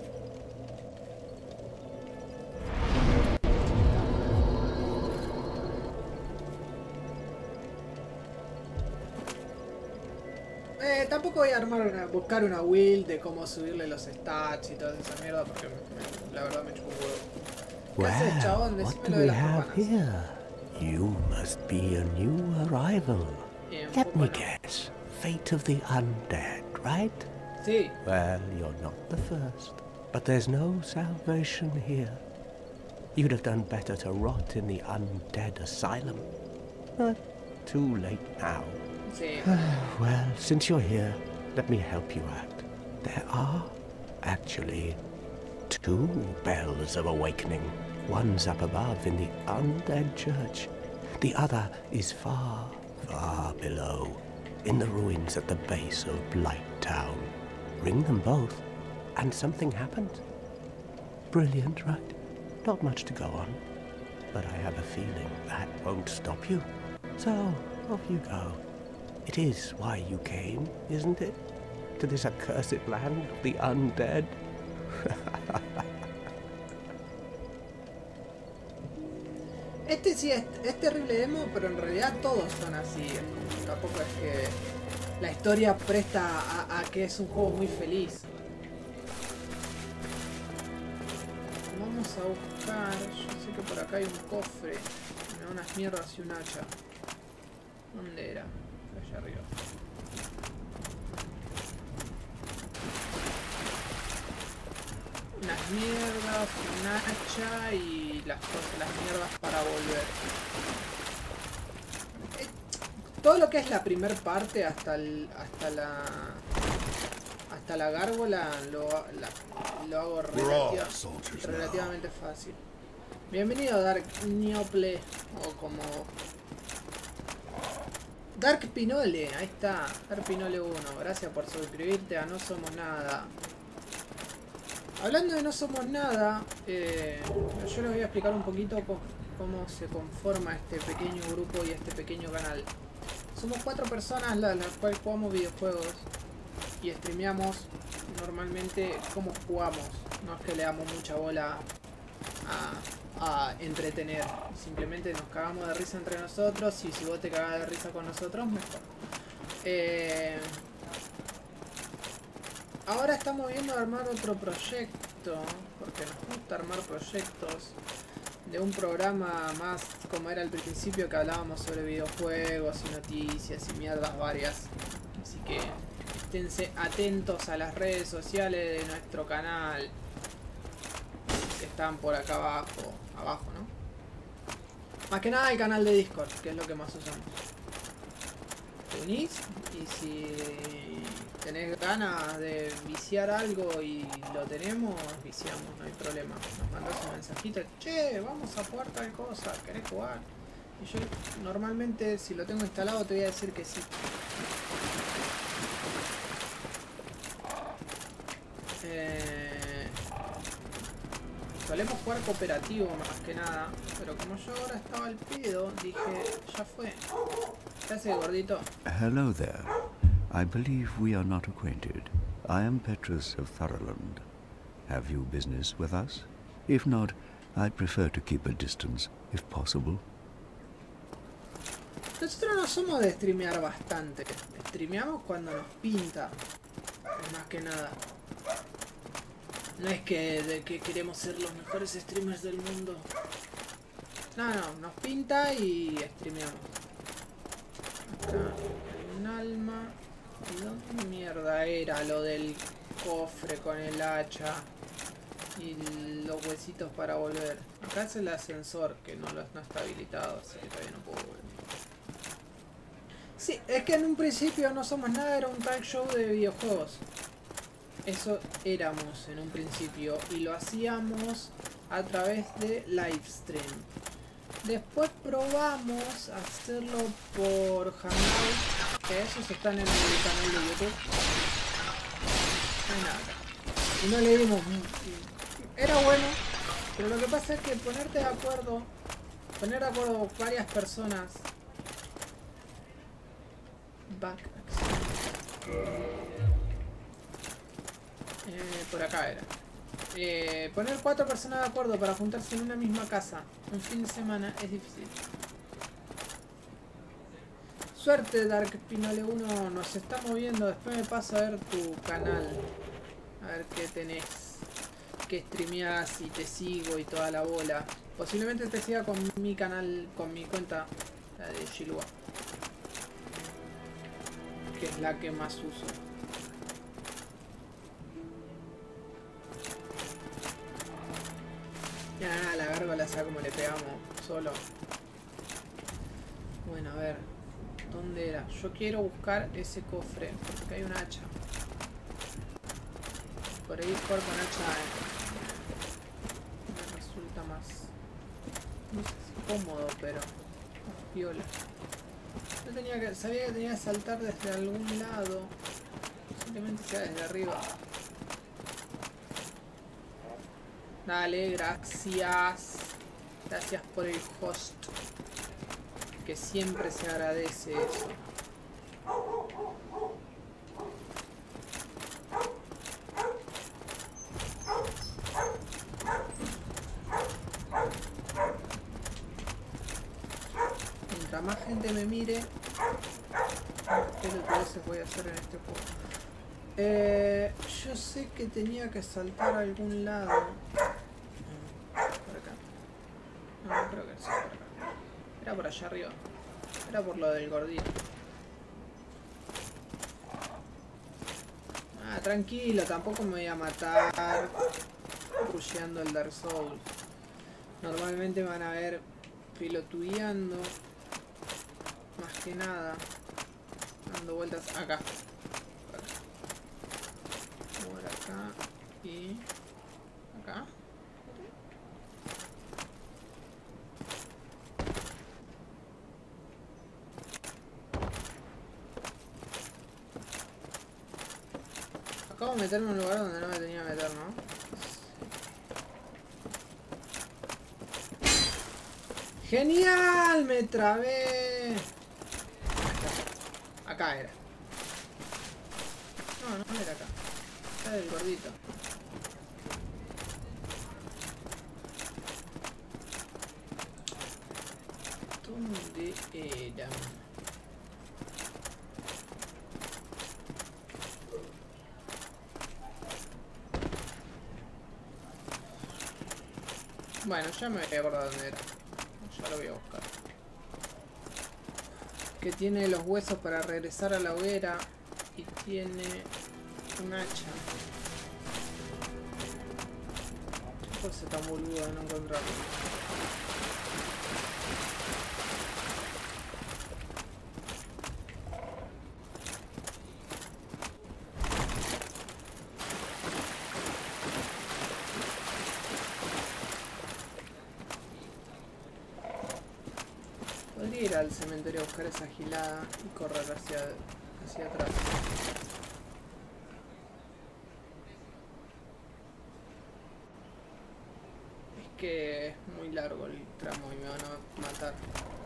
[SPEAKER 1] Eh, tampoco voy a armar una, buscar una build de cómo subirle los stats y toda esa mierda porque me, la verdad me chupo un huevo. ¿Qué haces, chabón?
[SPEAKER 4] What
[SPEAKER 1] Decime
[SPEAKER 4] do
[SPEAKER 1] lo de
[SPEAKER 4] we
[SPEAKER 1] las
[SPEAKER 4] have
[SPEAKER 1] campanas.
[SPEAKER 4] here? You must be a new arrival.
[SPEAKER 1] Bien,
[SPEAKER 4] Let me
[SPEAKER 1] bueno.
[SPEAKER 4] guess. Fate of the undead, right?
[SPEAKER 1] Sí.
[SPEAKER 4] Well, you're not the first. But there's no salvation here. You'd have done better to rot in the undead asylum. But too late now.
[SPEAKER 1] Sí.
[SPEAKER 4] Well, since you're here, let me help you out. There are, actually, two bells of awakening. One's up above in the undead church. The other is far, far below, in the ruins at the base of Blight Town. Ring them both, and something happens. Brilliant, right? Not much to go on, but I have a feeling that won't stop you. So, off you go. It is why you came, isn't it? To this accursed land of the undead?
[SPEAKER 1] Este sí es, es terrible demo, pero en realidad todos son así. Tampoco es que la historia presta a, a que es un juego muy feliz. Vamos a buscar. Yo sé que por acá hay un cofre. Me da unas mierdas y un hacha. ¿Dónde era? Allá arriba. Unas mierdas, un hacha y las cosas, las mierdas para volver. Eh, todo lo que es la primer parte hasta el, hasta la hasta la gárgola lo, la, lo hago relativa, relativamente fácil. Bienvenido Dark Niople, o como Dark Pinole, ahí está, Dark Pinole uno, gracias por suscribirte a No Somos Nada. Hablando de No Somos Nada, eh, yo les voy a explicar un poquito cómo, cómo se conforma este pequeño grupo y este pequeño canal. Somos cuatro personas las, las cuales jugamos videojuegos y streameamos normalmente cómo jugamos. No es que le damos mucha bola a, a entretener, simplemente nos cagamos de risa entre nosotros y si vos te cagás de risa con nosotros, mejor. Eh, ahora estamos viendo armar otro proyecto, porque nos gusta armar proyectos de un programa más como era al principio, que hablábamos sobre videojuegos y noticias y mierdas varias. Así que esténse atentos a las redes sociales de nuestro canal, que están por acá abajo, abajo, ¿no? Más que nada el canal de Discord, que es lo que más usamos. Te unís y si tenés ganas de viciar algo y lo tenemos, viciamos, no hay problema. Nos mandás un mensajito, che, vamos a jugar tal cosa, ¿querés jugar? Y yo normalmente si lo tengo instalado te voy a decir que sí. Eh, solemos jugar cooperativo más que nada, pero como yo ahora estaba al pedo, dije, ya fue. ¿Qué hace, gordito?
[SPEAKER 5] Hello there. I believe we are not acquainted. I am Petrus of Thoroland. Have you business with us? If not, I'd prefer to keep a distance, if possible.
[SPEAKER 1] Nosotros no somos de streamear bastante. Streameamos cuando nos pinta. Más que nada. No es que, de que queremos ser los mejores streamers del mundo. No, no, nos pinta y streameamos. Acá hay un alma. ¿Y dónde mierda era lo del cofre con el hacha? Y los huesitos para volver. Acá es el ascensor que no, lo, no está habilitado, así que todavía no puedo volver. Sí, es que en un principio No Somos Nada era un talk show de videojuegos. Eso éramos en un principio y lo hacíamos a través de livestream. Después probamos hacerlo por Hangout, que esos están en el canal de YouTube. No hay nada acá. Y no le dimos... Era bueno, pero lo que pasa es que ponerte de acuerdo, poner de acuerdo varias personas... Back eh, por acá era. Eh, poner cuatro personas de acuerdo para juntarse en una misma casa un fin de semana es difícil. Suerte, Dark Pinole uno, nos está moviendo. Después me paso a ver tu canal, a ver qué tenés, qué streameás y te sigo y toda la bola. Posiblemente te siga con mi canal, con mi cuenta, la de Shilua, que es la que más uso. Ya, la gárgola, sabe como le pegamos solo. Bueno, a ver, ¿dónde era? Yo quiero buscar ese cofre, porque hay un hacha. Por ahí jugar con hacha eh, me resulta más, no sé si cómodo, pero más piola. Yo tenía que, sabía que tenía que saltar desde algún lado, simplemente sea desde arriba. Dale, gracias. Gracias por el host. Que siempre se agradece eso. Mientras más gente me mire, ¿qué es lo que a veces voy a hacer en este juego? Eh, yo sé que tenía que saltar a algún lado. Por acá. No, creo que sí, por acá. Era por allá arriba. Era por lo del gordito. Ah, tranquilo, tampoco me voy a matar rusheando el Dark Souls. Normalmente me van a ver pilotudeando. Más que nada. Dando vueltas acá. Por acá. Y... acá. Acabo de meterme en un lugar donde no me tenía que meter, ¿no? ¡Genial! ¡Me trabé! Acá era. No, no era acá. Era el gordito. ¿Dónde era? Bueno, ya me voy a acordar dónde era. Ya lo voy a buscar. Que tiene los huesos para regresar a la hoguera. Y tiene un hacha. ¿Qué cosa tan boludo de no encontrarlo? Podría ir al cementerio a buscar esa gilada y correr hacia, hacia atrás. Es que es muy largo el tramo y me van a matar.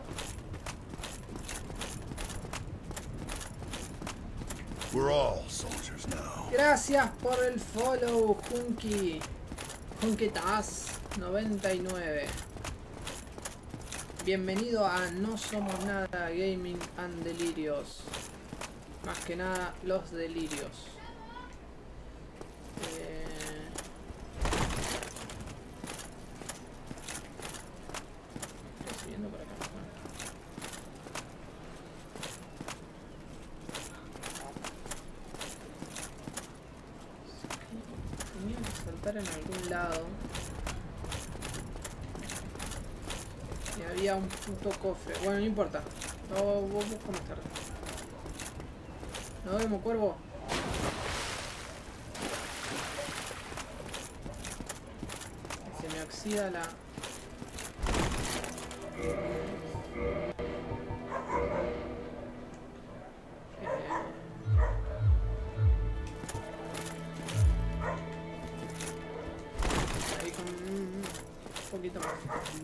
[SPEAKER 6] We're all soldiers now.
[SPEAKER 1] Gracias por el follow, Junky. Junkitas noventa y nueve. Bienvenido a No Somos Nada Gaming and Delirios. Más que nada, los delirios. Eh... Estoy subiendo por acá. Tenía que saltar en algún lado. Y había un puto cofre. Bueno, no importa. Lo busco más tarde. Nos vemos, cuervo. Se me oxida la... Ahí con un poquito más.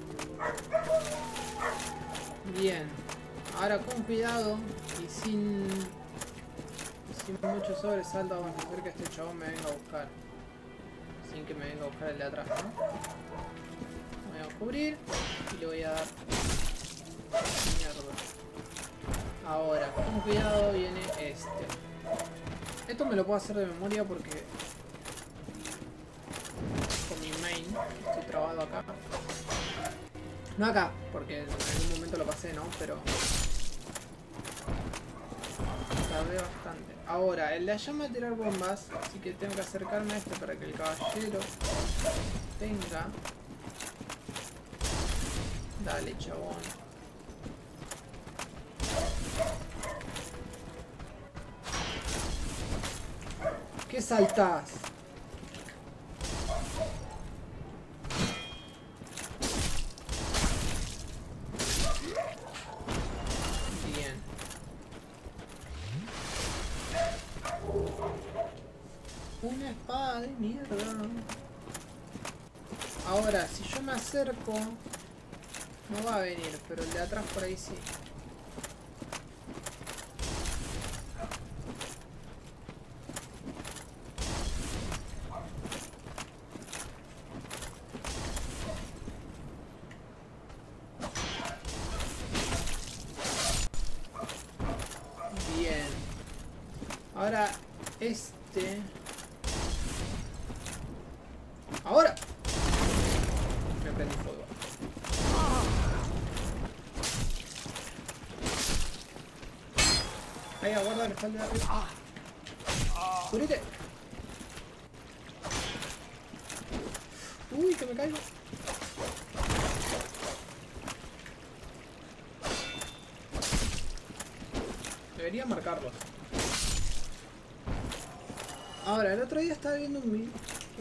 [SPEAKER 1] Bien, ahora con cuidado y sin, sin mucho sobresalto vamos a hacer que este chabón me venga a buscar. Sin que me venga a buscar el de atrás, ¿no? Voy a cubrir y le voy a dar mierda. Ahora, con cuidado viene este. Esto me lo puedo hacer de memoria porque con mi main estoy trabado acá. No acá, porque en algún momento lo pasé, ¿no? Pero tardé bastante. Ahora, el de allá me va a tirar bombas, así que tengo que acercarme a este para que el caballero venga. Dale, chabón. ¿Qué saltás? Una espada de mierda. Ahora, si yo me acerco, no va a venir, pero el de atrás por ahí sí. Bien. Ahora, este... Ahora me prendí fuego. está el de arriba. ¡Cúrete! Uy, que me caigo. Debería marcarlos. Ahora, el otro día estaba viendo un, un,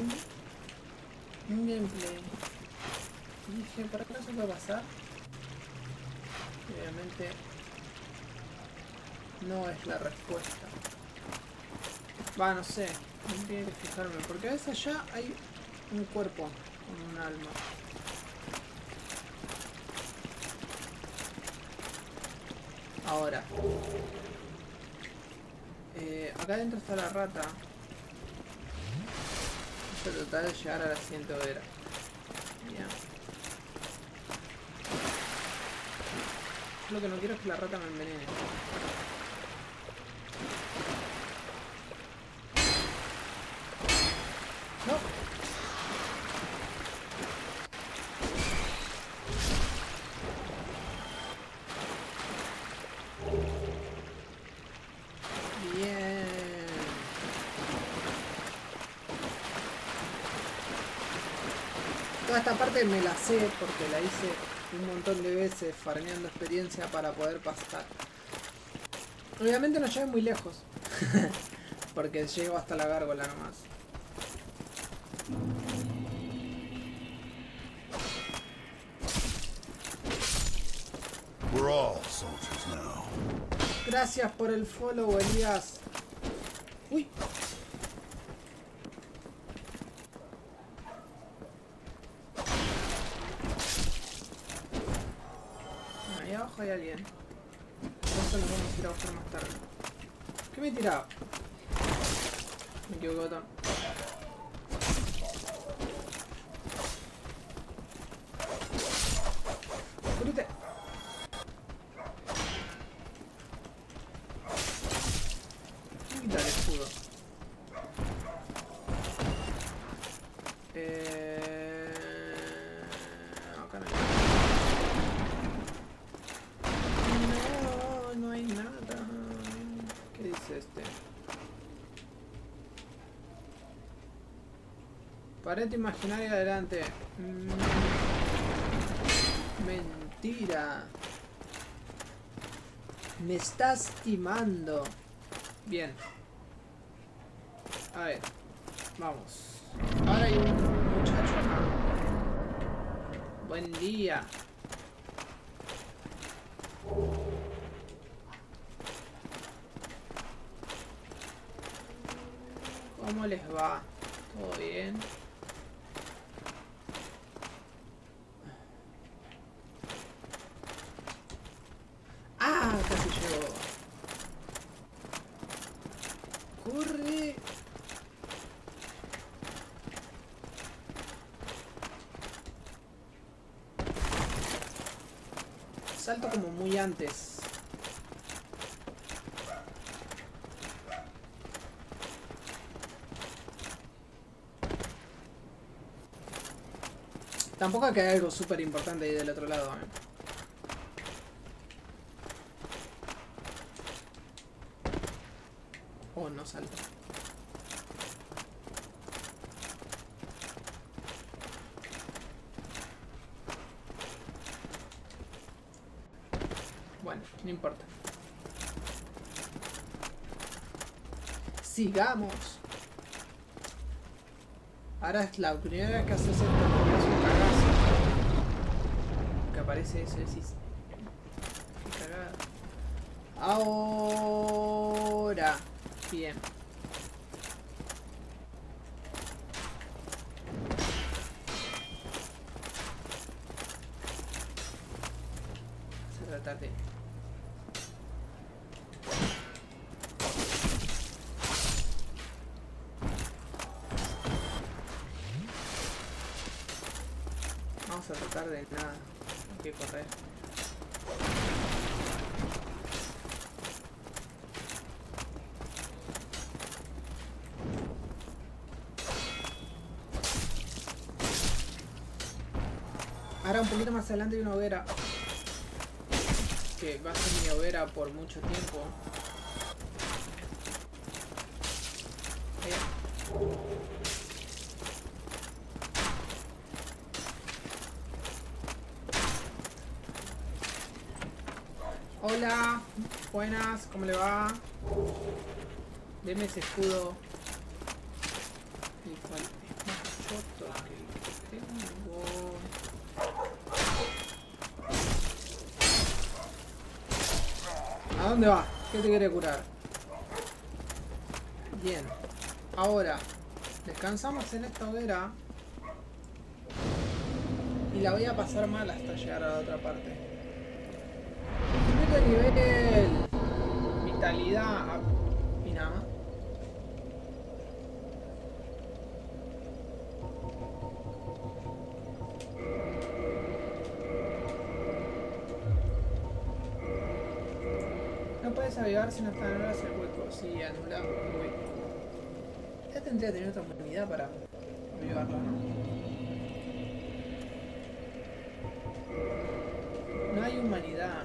[SPEAKER 1] un gameplay. Y dije, ¿por qué no se puede pasar? Obviamente no es la respuesta. Va, no sé. Tendría que fijarme. Porque a veces allá hay un cuerpo con un alma. Ahora. Eh, acá adentro está la rata. Voy a tratar de llegar a la siguiente hoguera. Bien. Lo que no quiero es que la rata me envenene. No. Bien. Toda esta parte me la sé porque la hice un montón de veces farmeando experiencia para poder pasar. Obviamente no llegué muy lejos. Porque llego hasta la gárgola nomás.
[SPEAKER 6] We're all soldiers now.
[SPEAKER 1] Gracias por el follow, Elías. Uy. Ahí abajo hay alguien. Esto lo vamos a ir a buscar más tarde. ¿Qué me he tirado? Me equivoqué, botón. ¡Curite! Quita el escudo. Eh... Acá no hay nada. No, no hay nada. ¿Qué dice este? Pared imaginaria adelante. Mm, mentira. Me estás timando. Bien. A ver. Vamos. Ahora hay un muchacho acá. Buen día. ¿Cómo les va? ¿Todo bien? ¡Ah! Casi llegó. ¡Corre! Salto como muy antes. Tampoco es que hay algo súper importante ahí del otro lado, ¿eh? Oh, no salta. Bueno, no importa. Sigamos. Ahora es la primera vez que haces esto, porque es un cagazo. Que aparece eso y decís. Qué cagada. Ahora. Bien. Se trata de... Vamos a tratar de nada. Hay que correr. Ahora un poquito más adelante hay una hoguera. Que va a ser mi hoguera por mucho tiempo. Hola, buenas, ¿cómo le va? Deme ese escudo. Igual es más choto que el que tengo. ¿A dónde va? ¿Qué te quiere curar? Bien. Ahora, descansamos en esta hoguera. Y la voy a pasar mal hasta llegar a la otra parte. Subir de nivel. Vitalidad. Y nada más. No puedes avivar si no está anulas el hueco. Sí, anula el hueco. Ya tendría que tener otra humanidad para avivarlo, ¿no? No hay humanidad.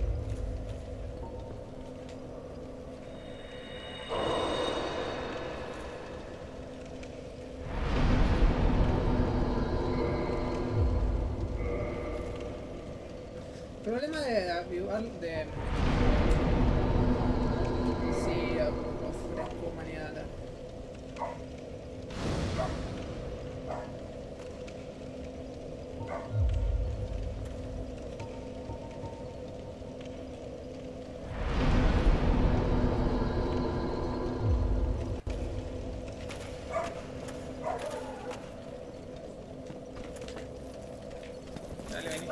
[SPEAKER 1] El problema de avivar de... Sí, ofrezco humanidad. Dale, vení.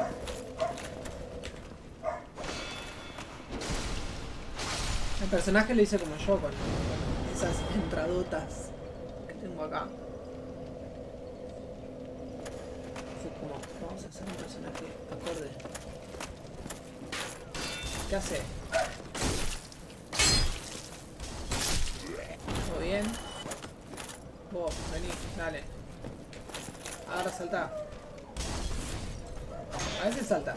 [SPEAKER 1] El personaje lo hice como yo, con, con esas entradotas que tengo acá. Fue como, vamos a hacer un personaje acorde. ¿Qué hace? ¿Todo bien? Vos, vení, dale. Ahora salta. A veces salta.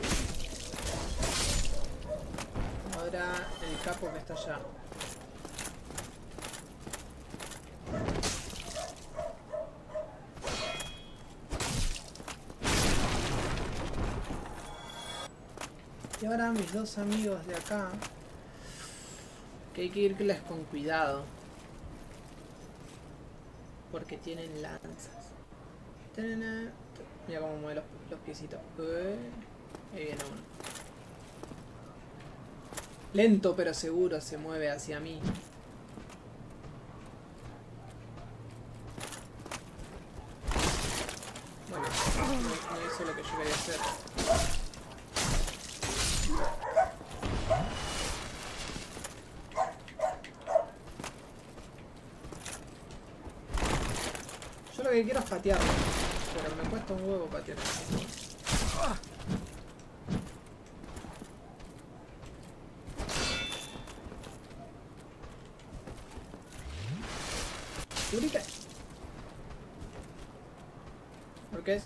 [SPEAKER 1] Ahora el capo que está allá. Y ahora mis dos amigos de acá, que hay que irles con cuidado, porque tienen lanzas. ¡Tarana! Mira cómo mueve los, los piecitos. Ahí viene uno. Lento pero seguro se mueve hacia mí. Bueno, no, no hizo lo que yo quería hacer. Yo lo que quiero es patearlo, pero me cuesta un huevo patearlo. ¿Durita? ¿Por qué es?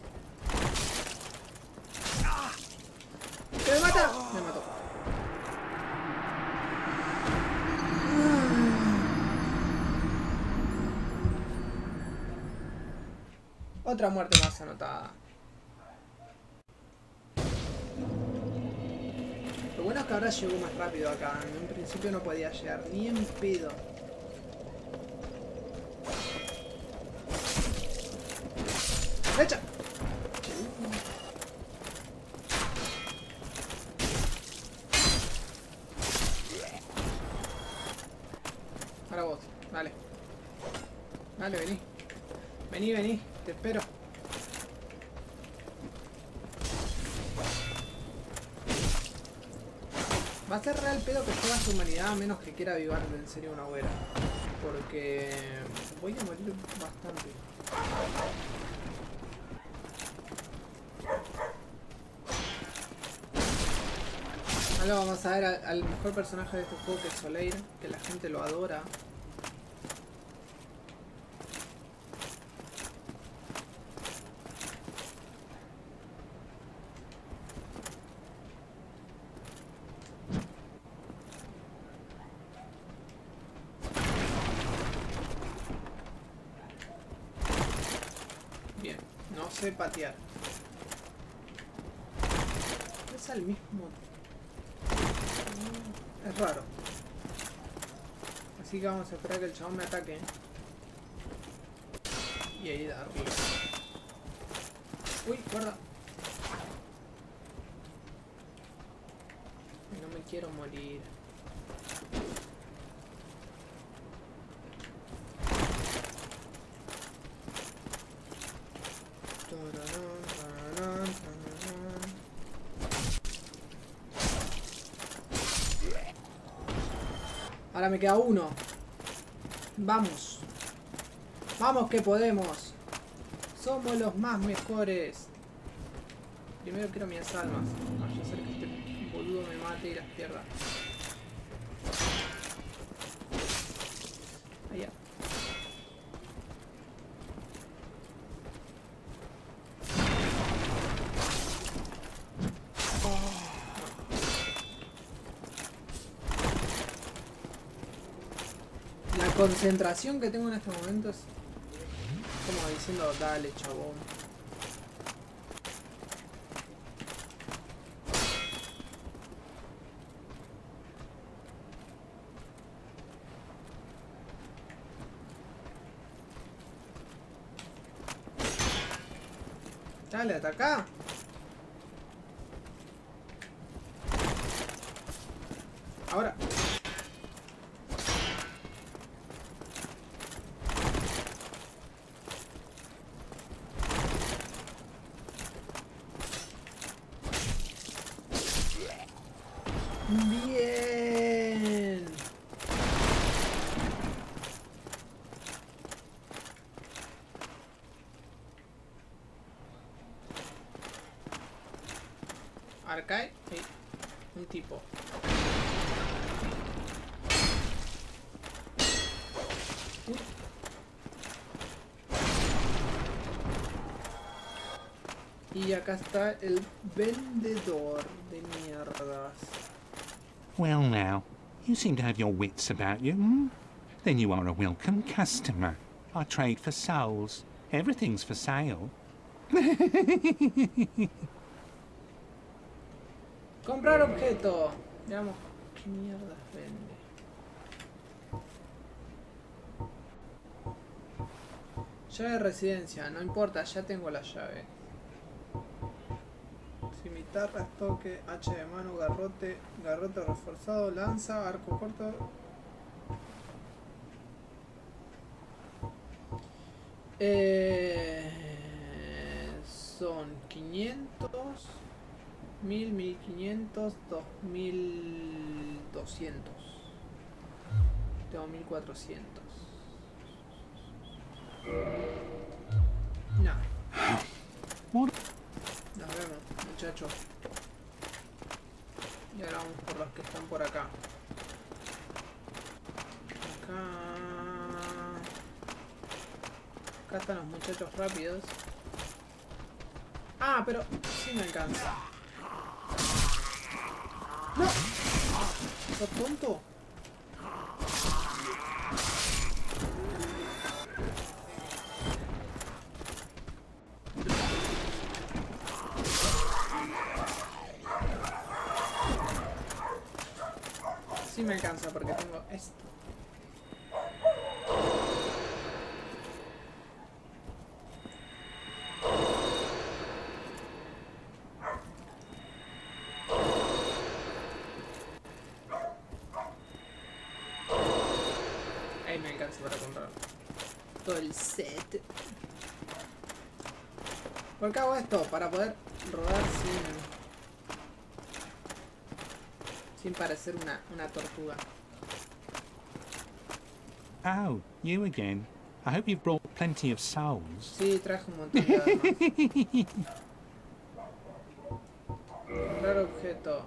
[SPEAKER 1] ¿Qué me mata? Me mató. Otra muerte más anotada. Lo bueno es que ahora llegó más rápido acá. En un principio no podía llegar ni en pedo. ¡Derecha! Ahora vos, dale. Dale, vení. Vení, vení, te espero. Va a ser real pedo que juegue a su humanidad a menos que quiera avivar en serio una hoguera. Porque voy a morir bastante. Ahora vamos a ver al, al mejor personaje de este juego, que es Soleil, que la gente lo adora. sé patear. Es al mismo... Es raro. Así que vamos a esperar que el chabón me ataque. Y ahí darle. Uy, guarda. No me quiero morir. Ahora me queda uno. Vamos. Vamos que podemos. Somos los más mejores. Primero quiero mis almas. No vaya a ser que este boludo me mate y las pierda. Allá. La concentración que tengo en este momento es como diciendo, dale, chabón. Dale, ataca. Ahora. Bien. Arcade, sí. Un tipo. Uy. Y acá está el vendedor de mierdas.
[SPEAKER 7] Well now, you seem to have your wits about you, hmm? Then you are a welcome customer. I trade for souls. Everything's for sale.
[SPEAKER 1] Comprar objeto. Veamos qué mierdas vende. Llave de residencia, no importa, ya tengo la llave. Cimitarra, estoque, hacha de mano, garrote, garrote reforzado, lanza, arco corto. Eh, son quinientos, mil, mil quinientos, dos mil doscientos. Tengo mil cuatrocientos. No.
[SPEAKER 7] What?
[SPEAKER 1] Nos vemos, muchachos. Y ahora vamos por los que están por acá. Acá. Acá están los muchachos rápidos. Ah, pero sí me alcanza. ¡No! ¿Sos tonto? Sí me alcanza porque tengo esto. Ahí me alcanza para comprar todo el set. ¿Por qué hago esto? Para poder rodar sin... sin parecer una, una tortuga.
[SPEAKER 7] Oh, you again. I hope you've brought plenty of souls.
[SPEAKER 1] Sí, traje un montón de armas. Comprar objeto.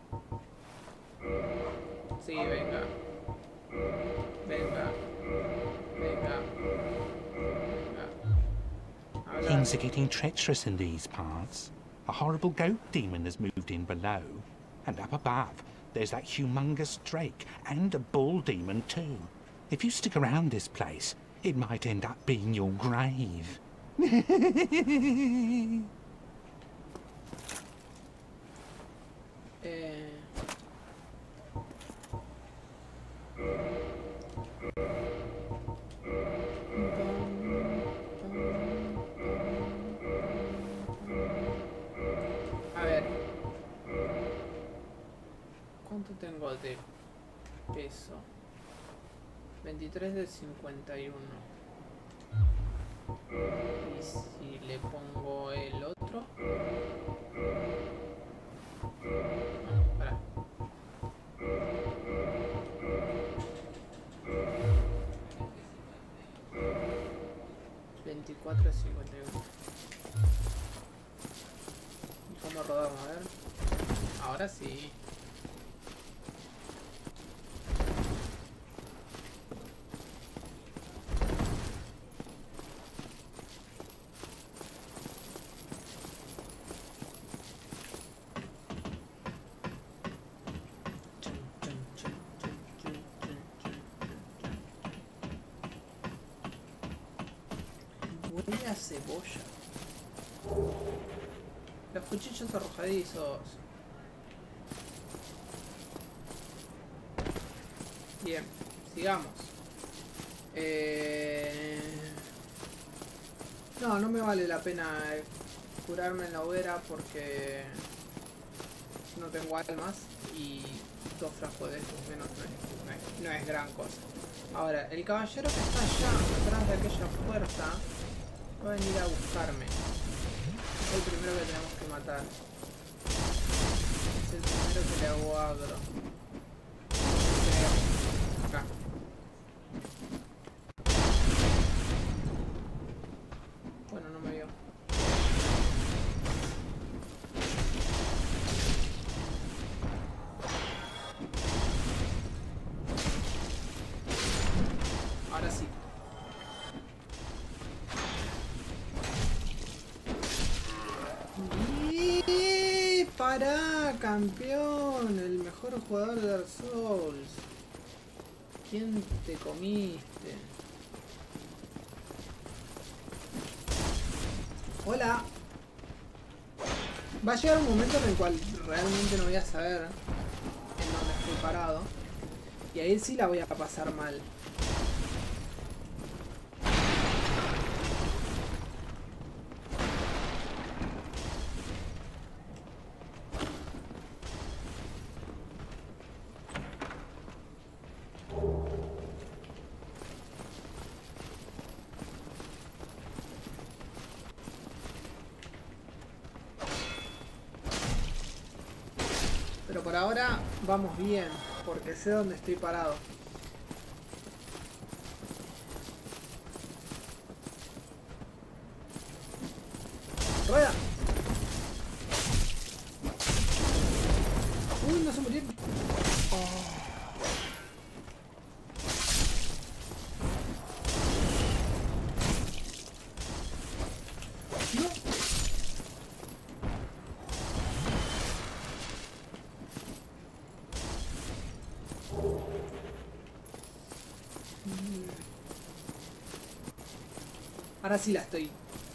[SPEAKER 1] Sí, venga. Venga. Venga. Venga. Habla.
[SPEAKER 7] Things are getting treacherous in these parts. A horrible goat demon has moved in below. And up above, there's that humongous drake and a bull demon too. If you stick around this place, it might end up being your grave.
[SPEAKER 1] eh... A ver. ¿Cuánto tengo de peso? veintitrés de cincuenta y uno. Y si le pongo el otro. Ah, para. veinticuatro de cincuenta y uno. ¿Y cómo rodamos? A ver. Ahora sí. Buena cebolla. Los cuchillos arrojadizos. Bien, sigamos. Eh... No, no me vale la pena curarme en la hoguera porque no tengo almas y dos frascos de estos menos no es, no es, no es gran cosa. Ahora, el caballero que está allá, detrás de aquella puerta, va a venir a buscarme. Es el primero que tenemos que matar. Es el primero que le hago agro. Acá. Bueno, no me vio. Ahora sí. Y pará, campeón, el mejor jugador de Dark Souls. ¿Quién te comiste? Hola. Va a llegar un momento en el cual realmente no voy a saber en dónde estoy parado. Y ahí sí la voy a pasar mal. Pero por ahora vamos bien, porque sé dónde estoy parado. ¡Rueda! ¡Uy, no se murieron! Oh. ¡No! Ahora sí la estoy.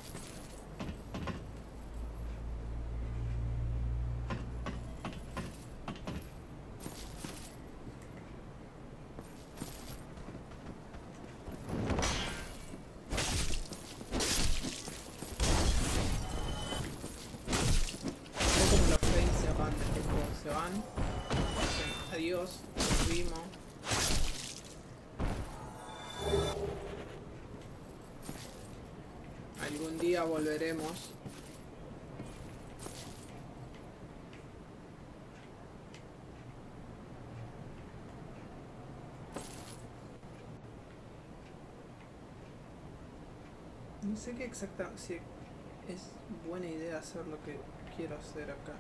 [SPEAKER 1] Ve como los frames se van, desde cómo se van. Dicen, adiós, nos vimos. Algún día volveremos. No sé qué exactamente, si es buena idea hacer lo que quiero hacer acá.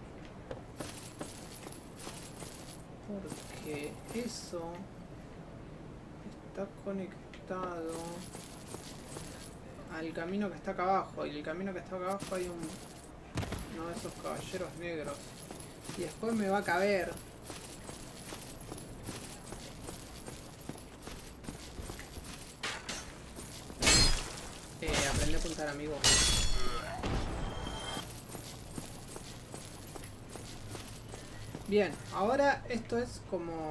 [SPEAKER 1] Porque eso está conectado al camino que está acá abajo, y el camino que está acá abajo hay un uno de esos caballeros negros y después me va a caber. Eh, aprende a apuntar, amigo. Bien, ahora esto es como...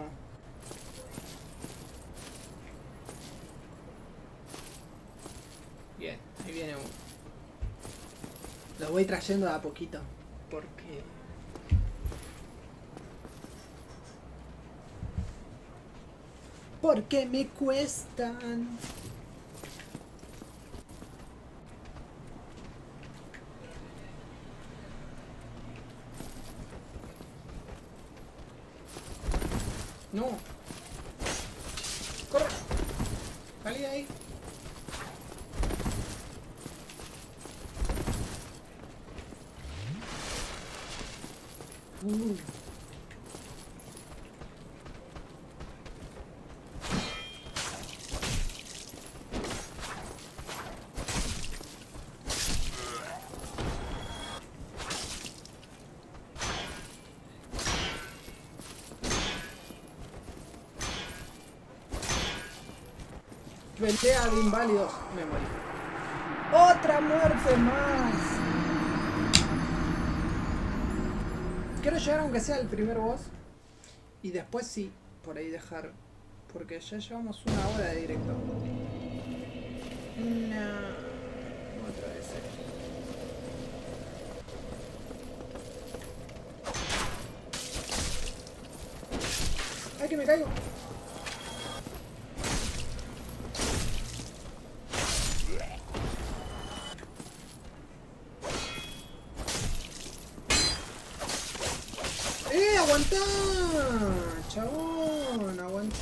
[SPEAKER 1] Bien, ahí viene uno. Lo voy trayendo de a poquito, porque... Porque me cuestan. No. Corre. Salí de ahí. Uh. Pelea de inválidos. Me morí. ¡Otra muerte más! Quiero llegar aunque sea el primer boss. Y después sí, por ahí dejar. Porque ya llevamos una hora de directo. No. Otra vez. ¡Ay, que me caigo! ¡Eh! ¡Aguantá! ¡Chabón! ¡Aguantá!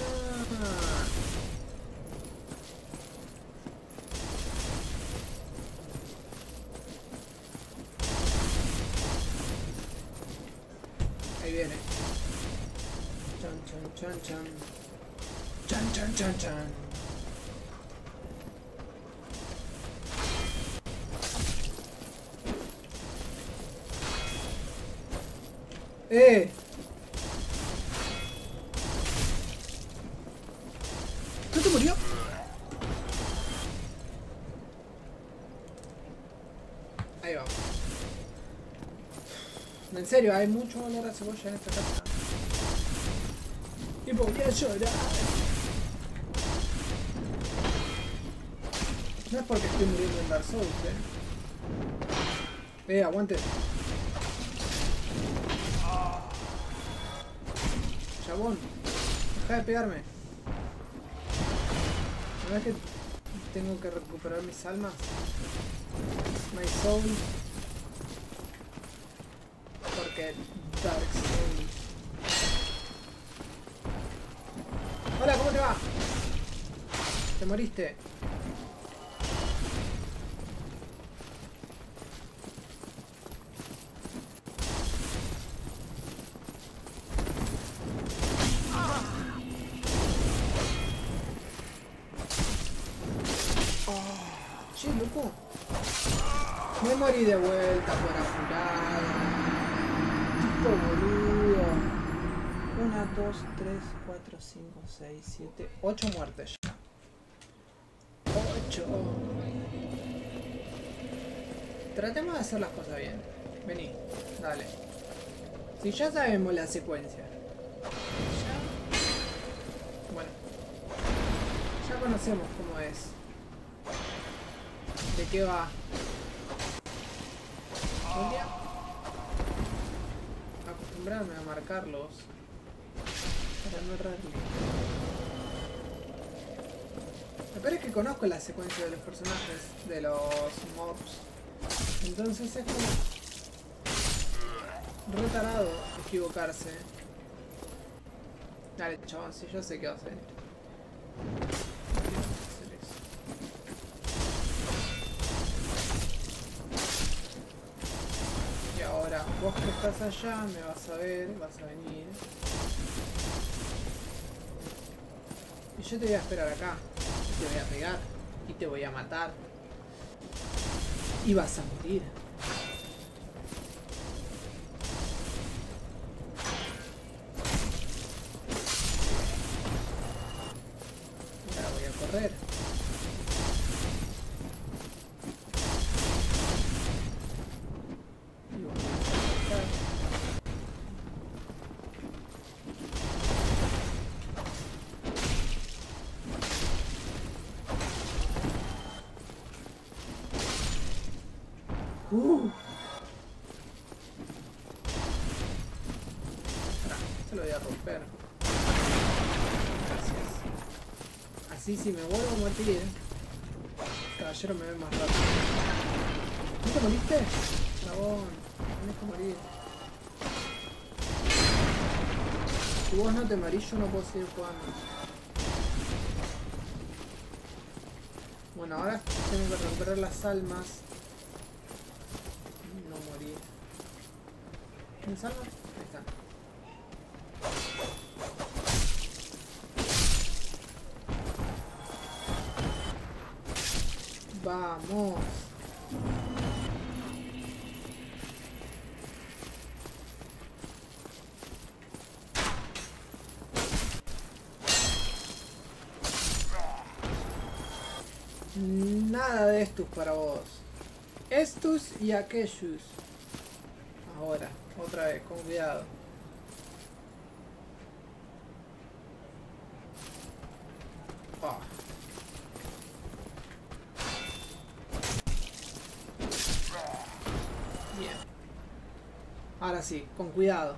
[SPEAKER 1] Ahí viene. Chan, chan, chan, chan. Chan, chan, chan, chan. ¡Eh! ¿No te murió? Ahí vamos. En serio, hay mucho olor a cebolla en esta casa. Y voy a llorar. No es porque estoy muriendo en Dark Souls, eh. Eh, aguante. Chabón, deja de pegarme. ¿No es que tengo que recuperar mis almas? My soul. Porque Dark Souls. Hola, ¿cómo te va? ¿Te moriste? Che, loco. Me morí de vuelta por apurado. Tipo boludo. Una, dos, tres, cuatro, cinco, seis, siete, ocho muertes ya. Ocho. Tratemos de hacer las cosas bien. Vení, dale. Si ya sabemos la secuencia. Ya. Bueno. Ya conocemos cómo es. ¿De qué va? Voy a acostumbrarme a marcarlos para no errarle. Lo peor es que conozco la secuencia de los personajes, de los mobs. Entonces es como re tarado equivocarse. Dale, chabón, si yo sé qué vas a venir. Vos que estás allá, me vas a ver, vas a venir. Y yo te voy a esperar acá. Y te voy a pegar. Y te voy a matar. Y vas a morir. Y ahora voy a correr. Uh. Esto lo voy a romper. Gracias. Así si me vuelvo a morir, el caballero me ve más rápido. ¿No te moriste? Dragón, tenés que morir. Si vos no te morís, yo no puedo seguir jugando. Bueno, ahora tengo que recuperar las almas. No morir. ¿Tienes almas? Ahí están. Vamos. Nada de estos para vos. Estos y aquellos. Ahora, otra vez, con cuidado. Oh. Bien. Ahora sí, con cuidado.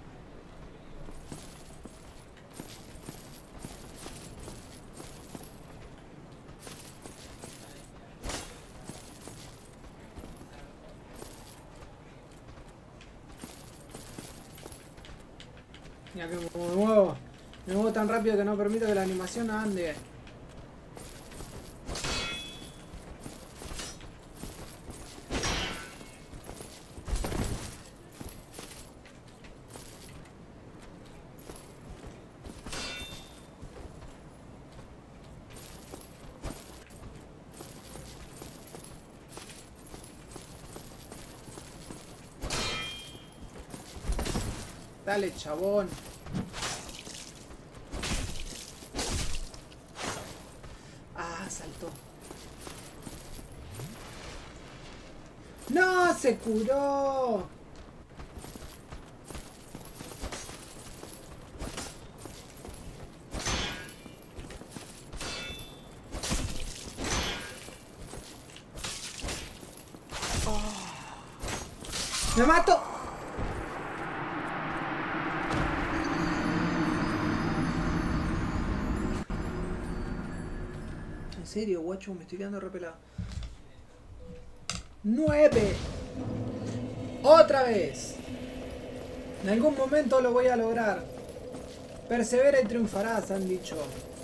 [SPEAKER 1] Mira que me muevo. Me muevo tan rápido que no permito que la animación ande. Dale, chabón. Ah, saltó. ¡No! ¡Se curó! Oh. ¡Me mato! En serio, guacho, me estoy quedando repelado. ¡Nueve! ¡Otra vez! En algún momento lo voy a lograr. Persevera y triunfarás, han dicho.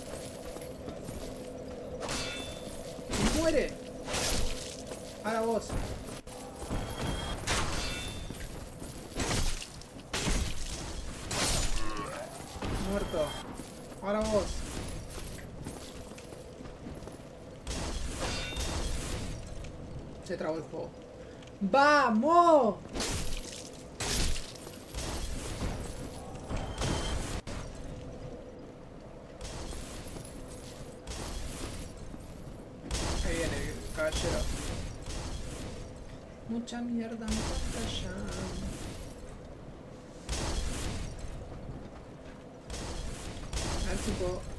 [SPEAKER 1] ¡Muere! Ahora vos. Muerto. Ahora vos. Se trabó el juego. ¡Vamos! Ahí viene el caballero. Mucha mierda en pantalla. A ver si puedo.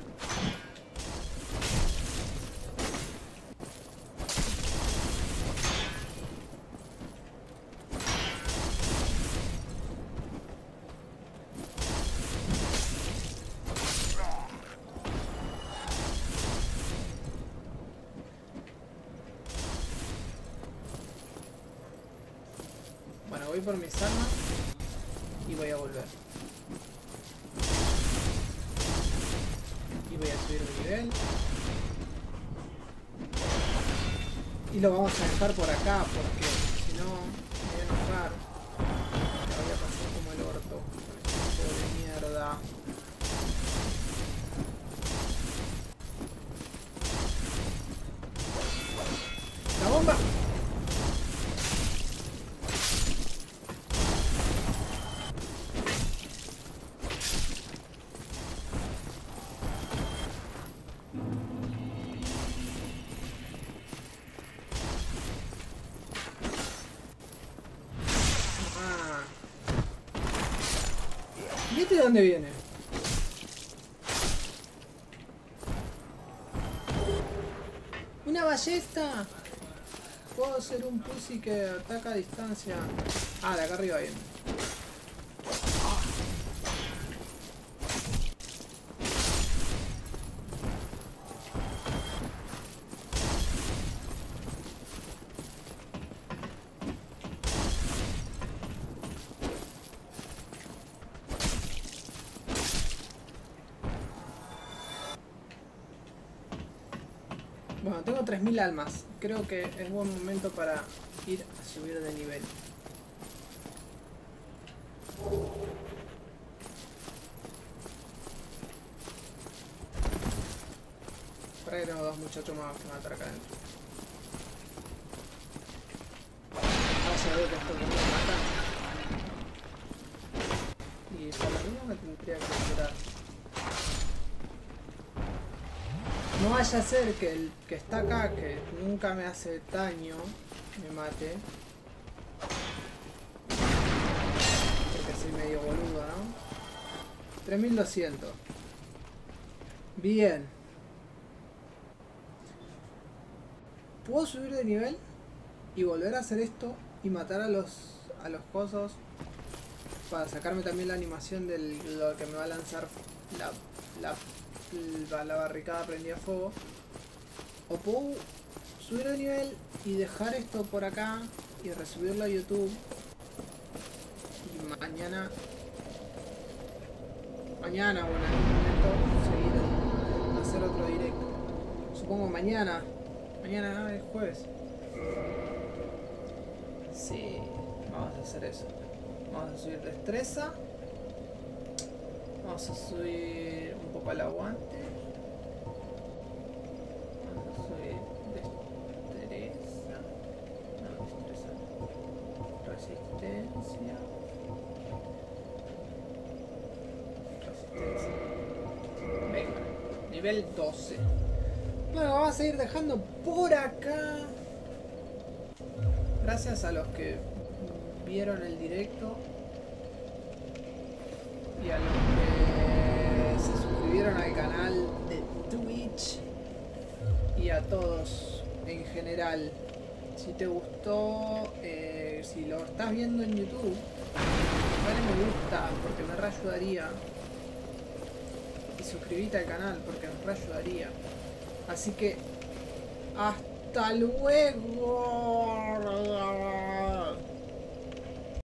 [SPEAKER 1] Voy por mis armas y voy a volver. Y voy a subir mi nivel. Y lo vamos a dejar por acá porque si no me voy a enojar. Me voy a pasar como el orto. Pobre mierda. ¡La bomba! ¿Y este de dónde viene? ¡Una ballesta! puedo hacer un pussy que ataca a distancia. Ah, de acá arriba bien. Bueno, tengo tres mil almas. Creo que es buen momento para ir a subir de nivel. Por ahí tengo dos muchachos más que matar acá adentro. Vamos a ver que esto me matan. Y por lo menos me tendría que curar. No vaya a ser que el que está acá, que nunca me hace daño, me mate. Porque soy medio boludo, ¿no? tres mil doscientos. Bien. ¿Puedo subir de nivel? Y volver a hacer esto y matar a los a los cosos. Para sacarme también la animación de lo que me va a lanzar la... la La, la barricada prendida a fuego. O puedo subir de nivel y dejar esto por acá y resubirlo a YouTube. Y mañana mañana o en algún momento seguir a hacer otro directo. Supongo mañana. Mañana es jueves. Sí, vamos a hacer eso. Vamos a subir destreza. Vamos a subir un poco al aguante. Vamos a subir destreza. No, destreza. Resistencia. Resistencia. Venga. Nivel doce. Bueno, vamos a seguir dejando por acá. Gracias a los que vieron el directo. Y a los que se suscribieron al canal de Twitch y a todos en general. Si te gustó, eh, si lo estás viendo en YouTube, dale me gusta porque me reayudaría. Y suscríbete al canal porque me reayudaría. Así que hasta luego.